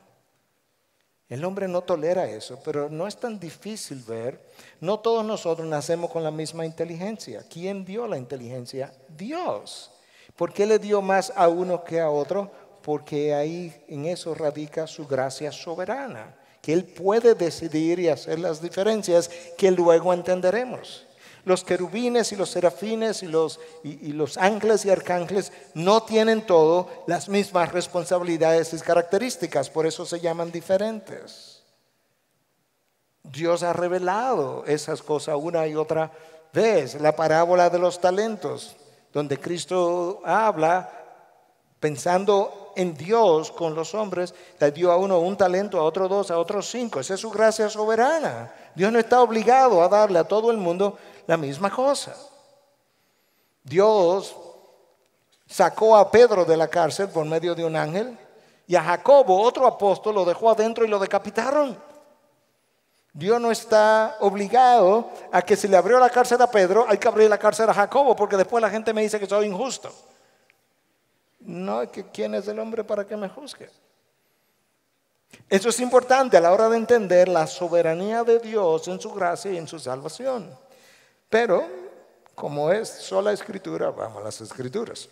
El hombre no tolera eso, pero no es tan difícil ver. No todos nosotros nacemos con la misma inteligencia. ¿Quién dio la inteligencia? Dios. ¿Por qué le dio más a uno que a otro? Porque ahí en eso radica su gracia soberana, que Él puede decidir y hacer las diferencias que luego entenderemos. Los querubines y los serafines y los, y, y los ángeles y arcángeles no tienen todo las mismas responsabilidades y características, por eso se llaman diferentes. Dios ha revelado esas cosas una y otra vez. La parábola de los talentos, donde Cristo habla pensando en Dios con los hombres, le dio a uno un talento, a otro dos, a otros cinco. Esa es su gracia soberana. Dios no está obligado a darle a todo el mundo la misma cosa. Dios sacó a Pedro de la cárcel por medio de un ángel y a Jacobo, otro apóstol, lo dejó adentro y lo decapitaron. Dios no está obligado a que si le abrió la cárcel a Pedro, hay que abrir la cárcel a Jacobo, porque después la gente me dice que soy injusto. No, es que ¿quién es el hombre para que me juzgue? Eso es importante a la hora de entender la soberanía de Dios en su gracia y en su salvación. Pero, como es sola escritura, vamos a las escrituras.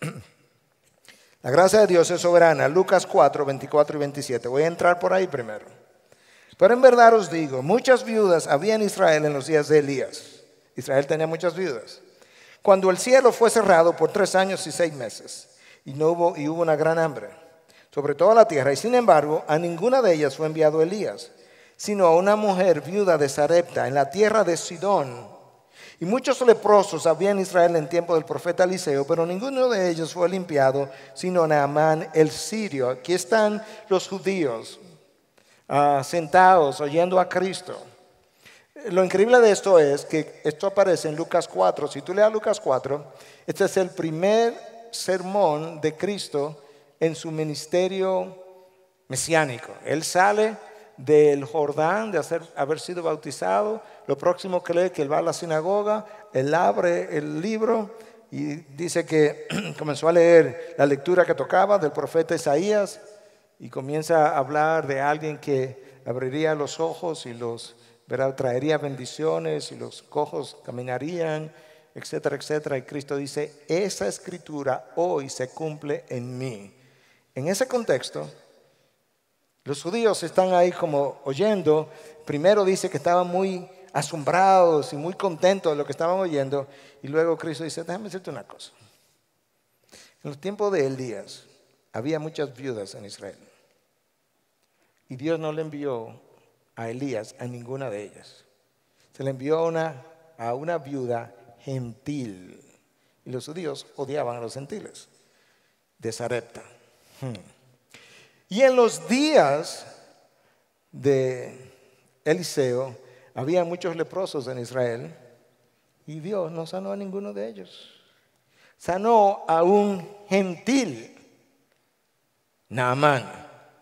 La gracia de Dios es soberana. Lucas cuatro, veinticuatro y veintisiete. Voy a entrar por ahí primero. Pero en verdad os digo, muchas viudas había en Israel en los días de Elías. Israel tenía muchas viudas. Cuando el cielo fue cerrado por tres años y seis meses, y, no hubo, y hubo una gran hambre sobre toda la tierra, y sin embargo a ninguna de ellas fue enviado Elías, sino a una mujer viuda de Sarepta en la tierra de Sidón. Y muchos leprosos había en Israel en tiempo del profeta Eliseo, pero ninguno de ellos fue limpiado, sino Naamán el sirio. Aquí están los judíos uh, sentados oyendo a Cristo. Lo increíble de esto es que esto aparece en Lucas cuatro. Si tú leas Lucas cuatro, este es el primer sermón de Cristo en su ministerio mesiánico. Él sale del Jordán, de hacer, haber sido bautizado. Lo próximo que lee, que él va a la sinagoga, él abre el libro y dice que comenzó a leer la lectura que tocaba del profeta Isaías y comienza a hablar de alguien que abriría los ojos y los, ¿verdad?, traería bendiciones y los cojos caminarían, etcétera, etcétera. Y Cristo dice, esa escritura hoy se cumple en mí. En ese contexto, los judíos están ahí como oyendo. Primero dice que estaban muy asombrados y muy contentos de lo que estaban oyendo. Y luego Cristo dice, déjame decirte una cosa. En los tiempos de Elías había muchas viudas en Israel. Y Dios no le envió a Elías a ninguna de ellas. Se le envió a una, a una viuda gentil. Y los judíos odiaban a los gentiles de Sarepta. Hmm. Y en los días de Eliseo había muchos leprosos en Israel y Dios no sanó a ninguno de ellos. Sanó a un gentil, Naamán.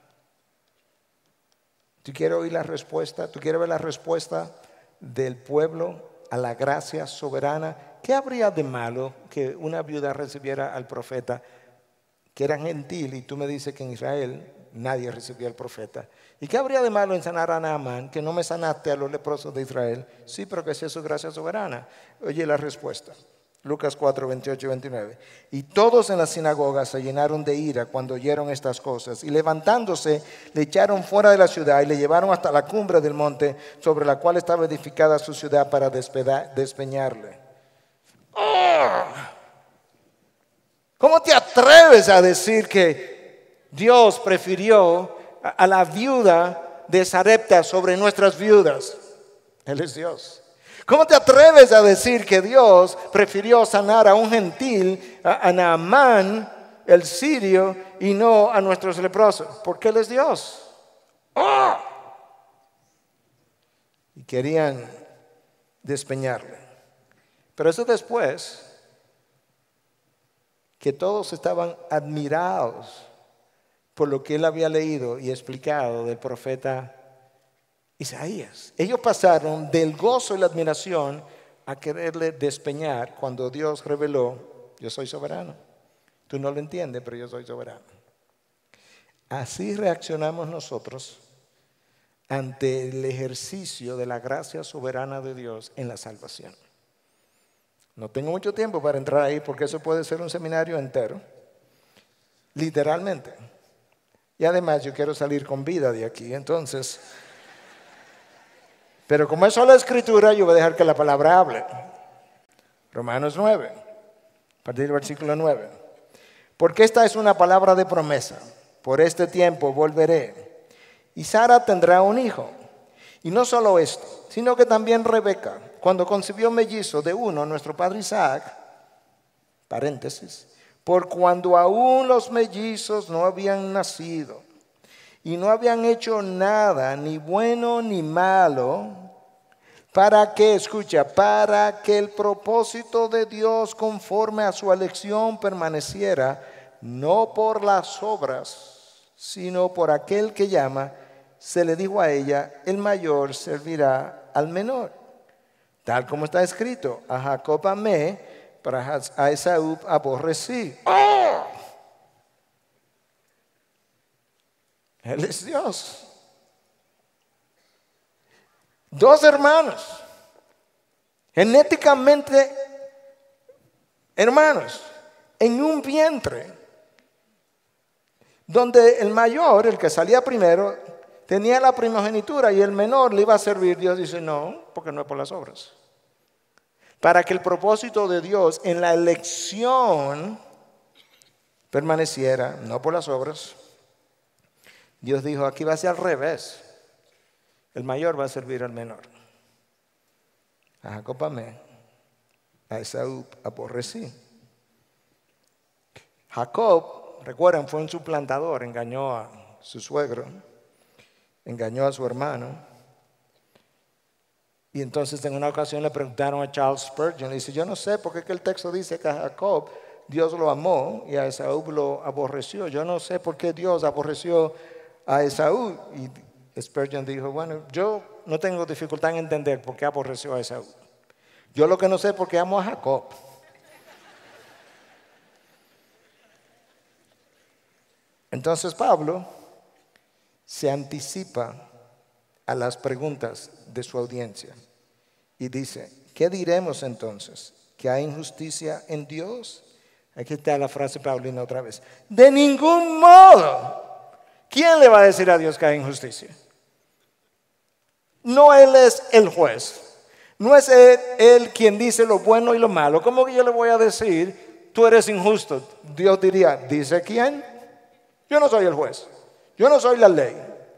¿Tú quieres oír la respuesta? ¿Tú quieres ver la respuesta del pueblo a la gracia soberana? ¿Qué habría de malo que una viuda recibiera al profeta, que era gentil, y tú me dices que en Israel nadie recibió al profeta? ¿Y qué habría de malo en sanar a Naamán, que no me sanaste a los leprosos de Israel? Sí, pero que sea su gracia soberana. Oye la respuesta. Lucas cuatro, veintiocho y veintinueve. Y todos en la sinagoga se llenaron de ira cuando oyeron estas cosas. Y levantándose, le echaron fuera de la ciudad y le llevaron hasta la cumbre del monte sobre la cual estaba edificada su ciudad para despeñarle. ¡Oh! ¿Cómo te atreves a decir que Dios prefirió a la viuda de Sarepta sobre nuestras viudas? Él es Dios. ¿Cómo te atreves a decir que Dios prefirió sanar a un gentil, a, a Naamán, el sirio, y no a nuestros leprosos? Porque Él es Dios. ¡Oh! Y querían despeñarle. Pero eso después que todos estaban admirados por lo que él había leído y explicado del profeta Isaías. Ellos pasaron del gozo y la admiración a quererle despeñar cuando Dios reveló, yo soy soberano. Tú no lo entiendes, pero yo soy soberano. Así reaccionamos nosotros ante el ejercicio de la gracia soberana de Dios en la salvación. No tengo mucho tiempo para entrar ahí porque eso puede ser un seminario entero, literalmente. Y además yo quiero salir con vida de aquí, entonces. Pero como es solo la escritura, yo voy a dejar que la palabra hable. Romanos nueve, a partir del versículo nueve. Porque esta es una palabra de promesa. Por este tiempo volveré. Y Sara tendrá un hijo. Y no solo esto, sino que también Rebeca, cuando concibió mellizo de uno, nuestro padre Isaac, paréntesis, por cuando aún los mellizos no habían nacido y no habían hecho nada, ni bueno ni malo, Para que, escucha, para que el propósito de Dios conforme a su elección permaneciera, no por las obras, sino por aquel que llama, se le dijo a ella, el mayor servirá al menor. Tal como está escrito, a Jacob amé, pero a Esaú aborrecí. ¡Oh! Él es Dios. Dos hermanos, genéticamente hermanos, en un vientre, donde el mayor, el que salía primero, tenía la primogenitura y el menor le iba a servir. Dios dice, no, porque no es por las obras. Para que el propósito de Dios en la elección permaneciera, no por las obras. Dios dijo, aquí va a ser al revés. El mayor va a servir al menor. A Jacob amé, a Esaú aborrecí. Jacob, recuerdan, fue un suplantador, engañó a su suegro, engañó a su hermano. Y entonces en una ocasión le preguntaron a Charles Spurgeon, le dice, yo no sé por qué el texto dice que a Jacob Dios lo amó y a Esaú lo aborreció. Yo no sé por qué Dios aborreció a Esaú. Y Spurgeon dijo, bueno, yo no tengo dificultad en entender por qué aborreció a Esaú. Yo lo que no sé es por qué amo a Jacob. Entonces Pablo se anticipa a las preguntas de su audiencia y dice, ¿qué diremos entonces? ¿Que hay injusticia en Dios? Aquí está la frase paulina otra vez. De ningún modo. ¿Quién le va a decir a Dios que hay injusticia? No Él es el juez. No es él, él quien dice lo bueno y lo malo. ¿Cómo que yo le voy a decir, tú eres injusto? Dios diría, ¿dice quién? Yo no soy el juez. Yo no soy la ley.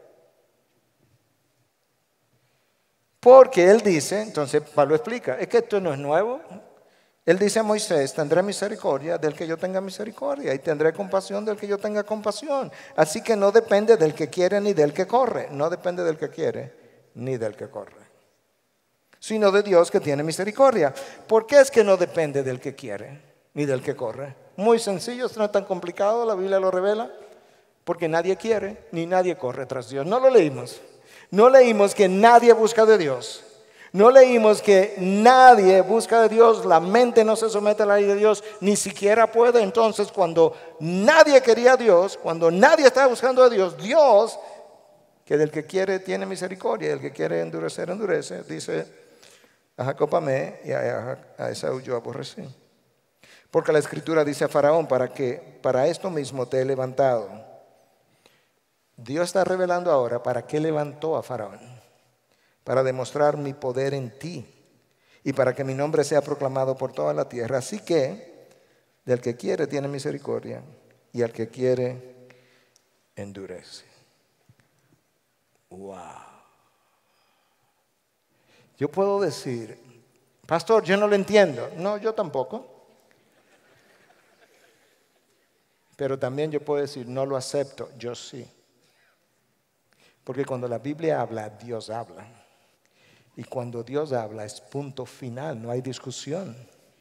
Porque Él dice, entonces Pablo explica, es que esto no es nuevo. Él dice a Moisés, tendré misericordia del que yo tenga misericordia y tendré compasión del que yo tenga compasión. Así que no depende del que quiere ni del que corre. No depende del que quiere ni del que corre, sino de Dios que tiene misericordia. ¿Por qué es que no depende del que quiere ni del que corre? Muy sencillo, no es tan complicado, la Biblia lo revela. Porque nadie quiere ni nadie corre tras Dios. No lo leímos. No leímos que nadie busca de Dios. No leímos que nadie busca de Dios, la mente no se somete a la ley de Dios, ni siquiera puede. Entonces, cuando nadie quería a Dios, cuando nadie estaba buscando a Dios, Dios, que del que quiere tiene misericordia, el que quiere endurecer, endurece, dice, a Jacob amé y a, a Esaú yo aborrecí. Porque la Escritura dice a Faraón, para que para esto mismo te he levantado. Dios está revelando ahora para qué levantó a Faraón. Para demostrar mi poder en ti y para que mi nombre sea proclamado por toda la tierra. Así que, del que quiere tiene misericordia y al que quiere endurece. Wow. Yo puedo decir, pastor, yo no lo entiendo. No, yo tampoco. Pero también yo puedo decir, no lo acepto. Yo sí. Porque cuando la Biblia habla, Dios habla. Y cuando Dios habla es punto final, no hay discusión.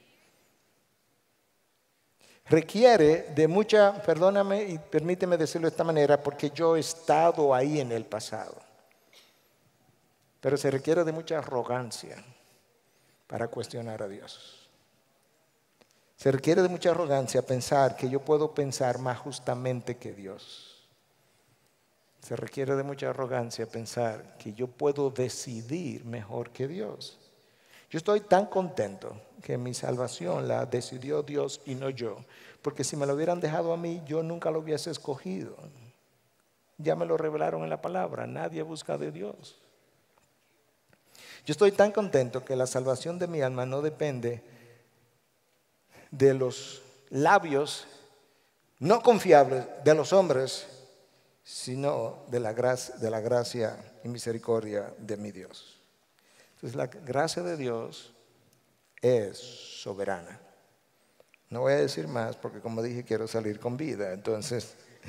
Requiere de mucha, perdóname y permíteme decirlo de esta manera, porque yo he estado ahí en el pasado. Pero se requiere de mucha arrogancia para cuestionar a Dios. Se requiere de mucha arrogancia pensar que yo puedo pensar más justamente que Dios. Se requiere de mucha arrogancia pensar que yo puedo decidir mejor que Dios. Yo estoy tan contento que mi salvación la decidió Dios y no yo. Porque si me lo hubieran dejado a mí, yo nunca lo hubiese escogido. Ya me lo revelaron en la palabra, nadie busca de Dios. Yo estoy tan contento que la salvación de mi alma no depende de los labios no confiables de los hombres, sino de la gracia, de la gracia y misericordia de mi Dios. Entonces la gracia de Dios es soberana. No voy a decir más porque como dije quiero salir con vida. Entonces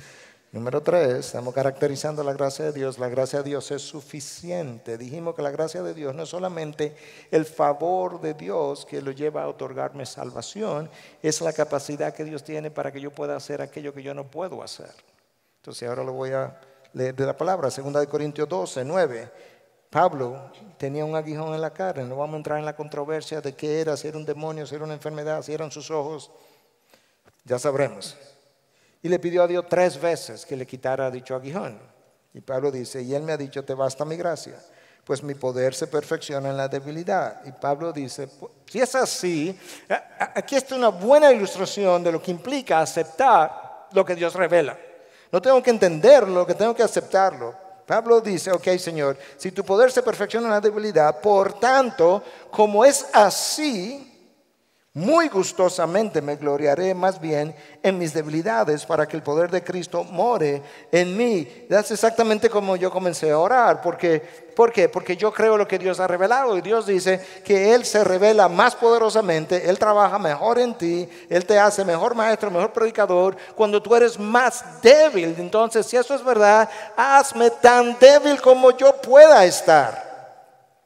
Número tres, estamos caracterizando la gracia de Dios. La gracia de Dios es suficiente. Dijimos que la gracia de Dios no es solamente el favor de Dios que lo lleva a otorgarme salvación, es la capacidad que Dios tiene para que yo pueda hacer aquello que yo no puedo hacer. Entonces ahora lo voy a leer de la palabra, segunda de Corintios doce, nueve. Pablo tenía un aguijón en la carne. No vamos a entrar en la controversia de qué era, si era un demonio, si era una enfermedad, si eran sus ojos. Ya sabremos. Y le pidió a Dios tres veces que le quitara dicho aguijón. Y Pablo dice, y él me ha dicho, te basta mi gracia, pues mi poder se perfecciona en la debilidad. Y Pablo dice, si es así, aquí está una buena ilustración de lo que implica aceptar lo que Dios revela. No tengo que entenderlo, que tengo que aceptarlo. Pablo dice, ok, Señor, si tu poder se perfecciona en la debilidad, por tanto, como es así, muy gustosamente me gloriaré más bien en mis debilidades para que el poder de Cristo more en mí. Es exactamente como yo comencé a orar. Porque, ¿Por qué? Porque yo creo lo que Dios ha revelado. Y Dios dice que Él se revela más poderosamente. Él trabaja mejor en ti. Él te hace mejor maestro, mejor predicador cuando tú eres más débil. Entonces, si eso es verdad, hazme tan débil como yo pueda estar.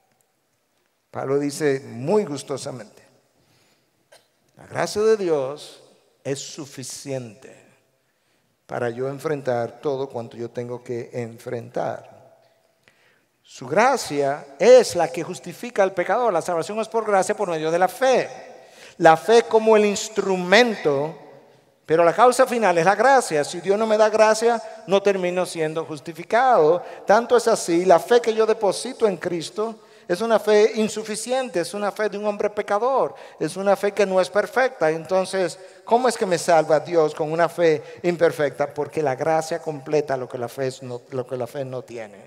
Pablo dice muy gustosamente. La gracia de Dios es suficiente para yo enfrentar todo cuanto yo tengo que enfrentar. Su gracia es la que justifica al pecador. La salvación es por gracia por medio de la fe. La fe como el instrumento, pero la causa final es la gracia. Si Dios no me da gracia, no termino siendo justificado. Tanto es así, la fe que yo deposito en Cristo es una fe insuficiente, es una fe de un hombre pecador, es una fe que no es perfecta. Entonces, ¿cómo es que me salva Dios con una fe imperfecta? Porque la gracia completa lo que la fe no, lo que la fe no tiene.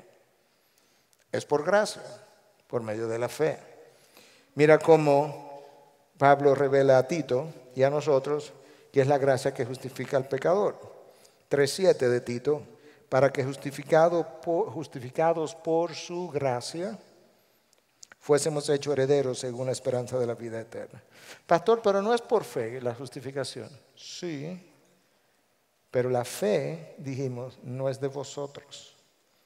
Es por gracia, por medio de la fe. Mira cómo Pablo revela a Tito y a nosotros que es la gracia que justifica al pecador. tres siete de Tito, para que justificado por, justificados por su gracia fuésemos hechos herederos según la esperanza de la vida eterna. Pastor, pero no es por fe la justificación. Sí, pero la fe, dijimos, no es de vosotros.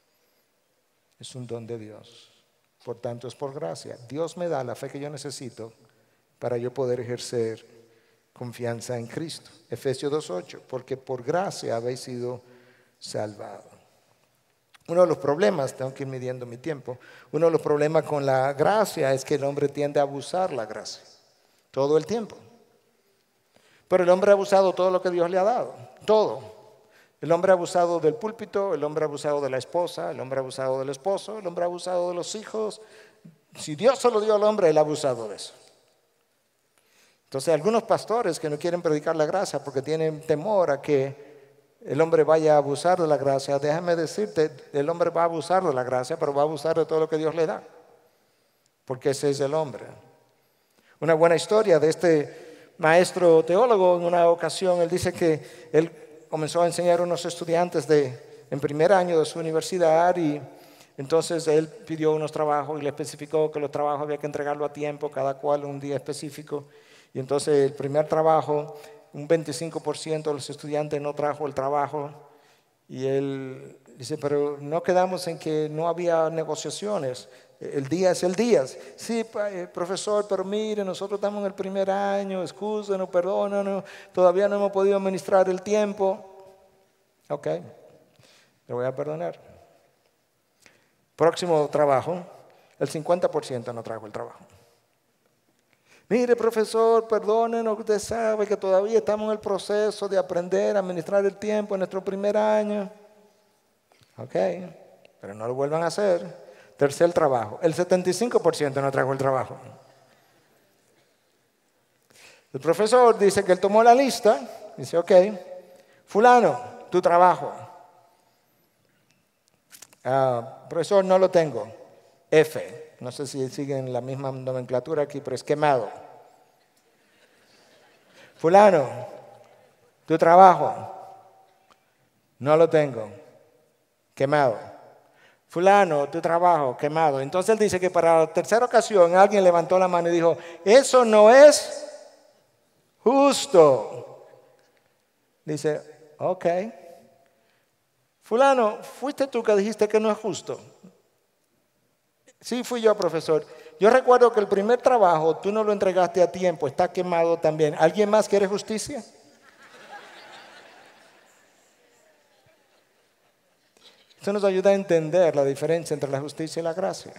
Es un don de Dios. Por tanto, es por gracia. Dios me da la fe que yo necesito para yo poder ejercer confianza en Cristo. Efesios dos ocho, porque por gracia habéis sido salvados. Uno de los problemas, tengo que ir midiendo mi tiempo, uno de los problemas con la gracia es que el hombre tiende a abusar la gracia todo el tiempo. Pero el hombre ha abusado todo lo que Dios le ha dado, todo. El hombre ha abusado del púlpito, el hombre ha abusado de la esposa, el hombre ha abusado del esposo, el hombre ha abusado de los hijos. Si Dios se lo dio al hombre, él ha abusado de eso. Entonces, algunos pastores que no quieren predicar la gracia porque tienen temor a que el hombre vaya a abusar de la gracia, déjame decirte, el hombre va a abusar de la gracia, pero va a abusar de todo lo que Dios le da, porque ese es el hombre. Una buena historia de este maestro teólogo, en una ocasión, él dice que él comenzó a enseñar a unos estudiantes de, en primer año de su universidad, y entonces él pidió unos trabajos y le especificó que los trabajos había que entregarlo a tiempo, cada cual un día específico. Y entonces el primer trabajo, un veinticinco por ciento de los estudiantes no trajo el trabajo, y él dice, pero no quedamos en que no había negociaciones, el día es el día. Sí, profesor, pero mire, nosotros estamos en el primer año, excúsenos, perdónanos, todavía no hemos podido administrar el tiempo. Ok, le voy a perdonar. Próximo trabajo, el cincuenta por ciento no trajo el trabajo. Mire, profesor, perdónenos, usted sabe que todavía estamos en el proceso de aprender a administrar el tiempo en nuestro primer año. Ok, pero no lo vuelvan a hacer. Tercer trabajo, el setenta y cinco por ciento no trajo el trabajo. El profesor dice que él tomó la lista, dice, ok, fulano, tu trabajo. Uh, profesor, no lo tengo. F. No sé si siguen la misma nomenclatura aquí, pero es quemado. Fulano, tu trabajo. No lo tengo. Quemado. Fulano, tu trabajo, quemado. Entonces él dice que para la tercera ocasión alguien levantó la mano y dijo, eso no es justo. Dice, ok, fulano, fuiste tú que dijiste que no es justo. Sí, fui yo, profesor. Yo recuerdo que el primer trabajo tú no lo entregaste a tiempo, está quemado también. ¿Alguien más quiere justicia? Esto nos ayuda a entender la diferencia entre la justicia y la gracia.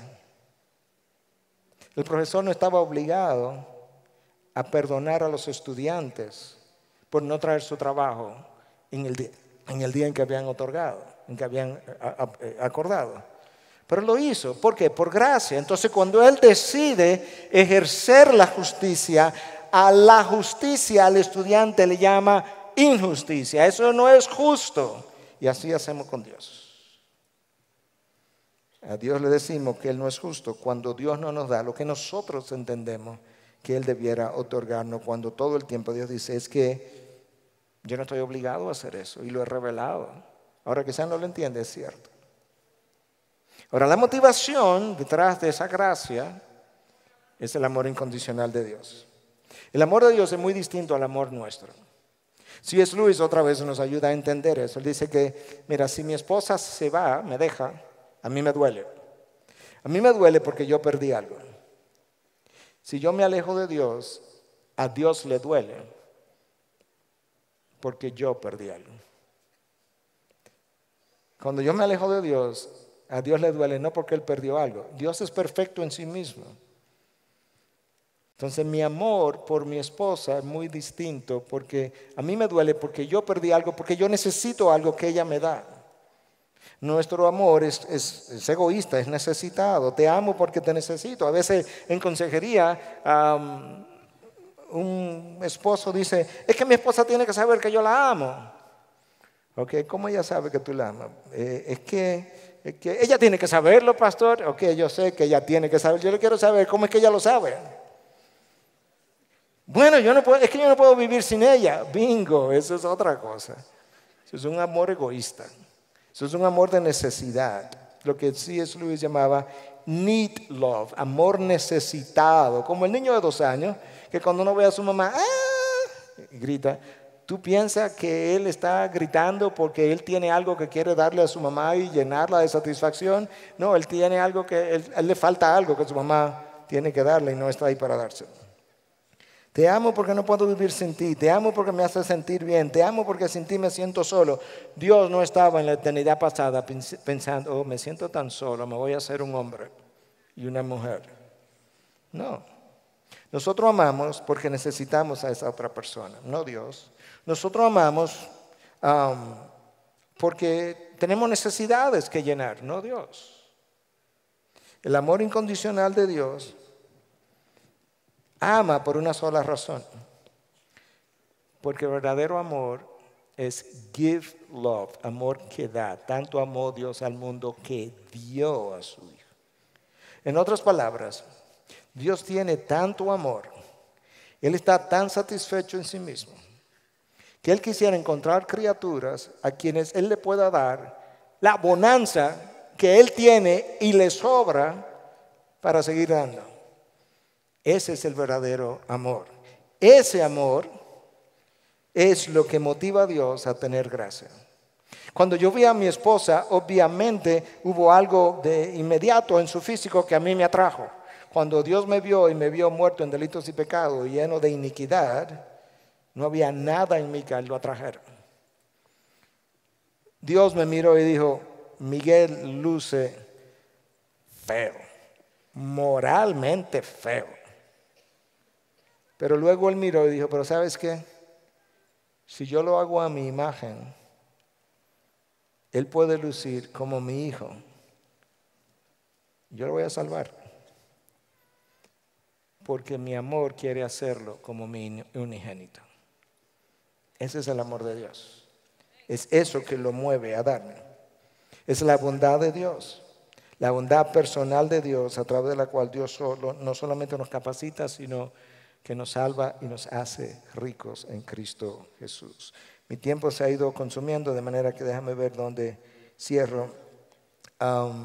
El profesor no estaba obligado a perdonar a los estudiantes por no traer su trabajo en el día en, el día en que habían otorgado, en que habían acordado. Pero lo hizo. ¿Por qué? Por gracia. Entonces, cuando él decide ejercer la justicia, a la justicia al estudiante le llama injusticia. Eso no es justo. Y así hacemos con Dios. A Dios le decimos que Él no es justo cuando Dios no nos da lo que nosotros entendemos que Él debiera otorgarnos, cuando todo el tiempo Dios dice, es que yo no estoy obligado a hacer eso y lo he revelado. Ahora quizás no lo entiende, es cierto. Ahora, la motivación detrás de esa gracia es el amor incondicional de Dios. El amor de Dios es muy distinto al amor nuestro. C S Lewis otra vez nos ayuda a entender eso. Él dice que, mira, si mi esposa se va, me deja, a mí me duele. A mí me duele porque yo perdí algo. Si yo me alejo de Dios, a Dios le duele porque yo perdí algo. Cuando yo me alejo de Dios, a Dios le duele no porque Él perdió algo. Dios es perfecto en sí mismo. Entonces mi amor por mi esposa es muy distinto porque a mí me duele porque yo perdí algo, porque yo necesito algo que ella me da. Nuestro amor es, es, es egoísta, es necesitado. Te amo porque te necesito. A veces en consejería um, un esposo dice, es que mi esposa tiene que saber que yo la amo. Okay, ¿cómo ella sabe que tú la amas? Eh, es, que, es que ella tiene que saberlo, pastor. Ok, yo sé que ella tiene que saber. Yo le quiero saber cómo es que ella lo sabe. Bueno, yo no puedo, es que yo no puedo vivir sin ella. Bingo, eso es otra cosa. Eso es un amor egoísta. Eso es un amor de necesidad. Lo que C S Lewis llamaba need love, amor necesitado. Como el niño de dos años, que cuando uno ve a su mamá, ¡ah!, grita. ¿Tú piensas que él está gritando porque él tiene algo que quiere darle a su mamá y llenarla de satisfacción? No, él tiene algo que, él, él le falta algo que su mamá tiene que darle y no está ahí para dárselo. Te amo porque no puedo vivir sin ti. Te amo porque me hace sentir bien. Te amo porque sin ti me siento solo. Dios no estaba en la eternidad pasada pensando, oh, me siento tan solo, me voy a hacer un hombre y una mujer. No. Nosotros amamos porque necesitamos a esa otra persona, no Dios. Nosotros amamos um, porque tenemos necesidades que llenar, no Dios. El amor incondicional de Dios ama por una sola razón. Porque el verdadero amor es give love, amor que da. Tanto amó Dios al mundo que dio a su Hijo. En otras palabras, Dios tiene tanto amor, Él está tan satisfecho en sí mismo, que Él quisiera encontrar criaturas a quienes Él le pueda dar la bonanza que Él tiene y le sobra para seguir dando. Ese es el verdadero amor. Ese amor es lo que motiva a Dios a tener gracia. Cuando yo vi a mi esposa, obviamente hubo algo de inmediato en su físico que a mí me atrajo. Cuando Dios me vio y me vio muerto en delitos y pecados, lleno de iniquidad, no había nada en mí que lo atrajera. Dios me miró y dijo, Miguel luce feo, moralmente feo. Pero luego Él miró y dijo, pero ¿sabes qué? Si yo lo hago a mi imagen, Él puede lucir como mi hijo. Yo lo voy a salvar. Porque mi amor quiere hacerlo como mi unigénito. Ese es el amor de Dios. Es eso que lo mueve a darme. Es la bondad de Dios. La bondad personal de Dios a través de la cual Dios solo, no solamente nos capacita, sino que nos salva y nos hace ricos en Cristo Jesús. Mi tiempo se ha ido consumiendo, de manera que déjame ver dónde cierro. Um,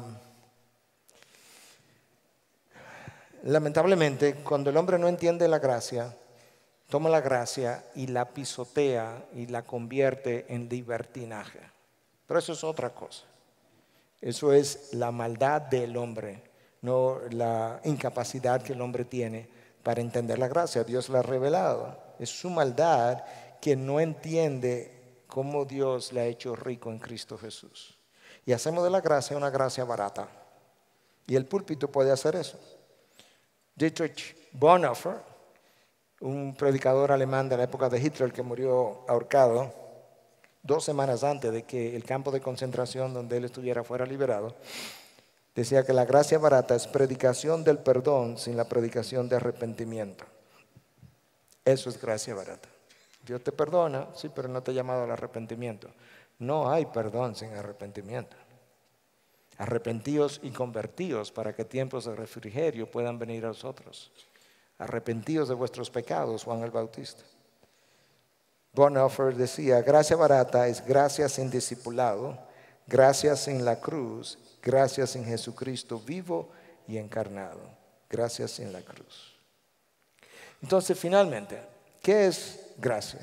lamentablemente, cuando el hombre no entiende la gracia, toma la gracia y la pisotea y la convierte en libertinaje. Pero eso es otra cosa. Eso es la maldad del hombre, no la incapacidad que el hombre tiene para entender la gracia. Dios la ha revelado. Es su maldad que no entiende cómo Dios le ha hecho rico en Cristo Jesús. Y hacemos de la gracia una gracia barata. Y el púlpito puede hacer eso. Dietrich Bonhoeffer, un predicador alemán de la época de Hitler que murió ahorcado dos semanas antes de que el campo de concentración donde él estuviera fuera liberado, decía que la gracia barata es predicación del perdón sin la predicación de arrepentimiento. Eso es gracia barata. Dios te perdona, sí, pero no te ha llamado al arrepentimiento. No hay perdón sin arrepentimiento. Arrepentíos y convertíos para que tiempos de refrigerio puedan venir a vosotros. Arrepentíos de vuestros pecados, Juan el Bautista. Bonhoeffer decía, gracia barata es gracia sin discipulado, gracia sin la cruz, gracia sin Jesucristo vivo y encarnado. Gracia sin la cruz. Entonces, finalmente, ¿qué es gracia?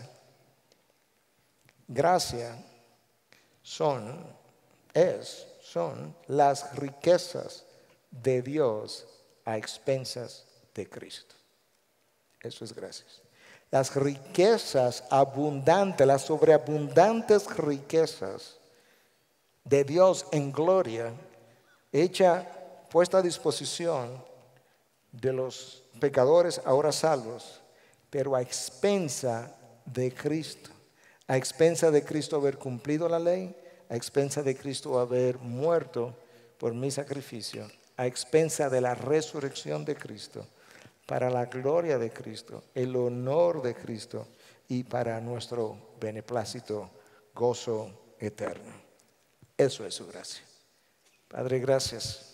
Gracia son, es, son las riquezas de Dios a expensas de Cristo. Eso es gracia. Las riquezas abundantes, las sobreabundantes riquezas de Dios en gloria, hecha, puesta a disposición de los pecadores ahora salvos, pero a expensa de Cristo. A expensa de Cristo haber cumplido la ley, a expensa de Cristo haber muerto por mi sacrificio, a expensa de la resurrección de Cristo, para la gloria de Cristo, el honor de Cristo y para nuestro beneplácito, gozo eterno. Eso es su gracia. Padre, gracias.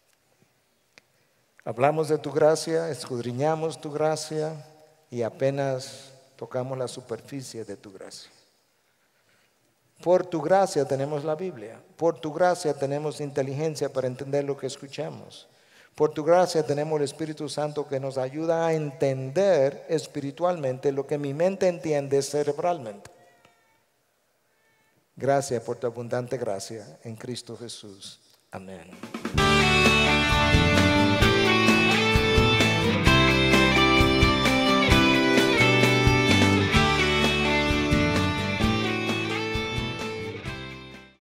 Hablamos de tu gracia, escudriñamos tu gracia y apenas tocamos la superficie de tu gracia. Por tu gracia tenemos la Biblia. Por tu gracia tenemos inteligencia para entender lo que escuchamos. Por tu gracia tenemos el Espíritu Santo que nos ayuda a entender espiritualmente lo que mi mente entiende cerebralmente. Gracias por tu abundante gracia en Cristo Jesús. Amén.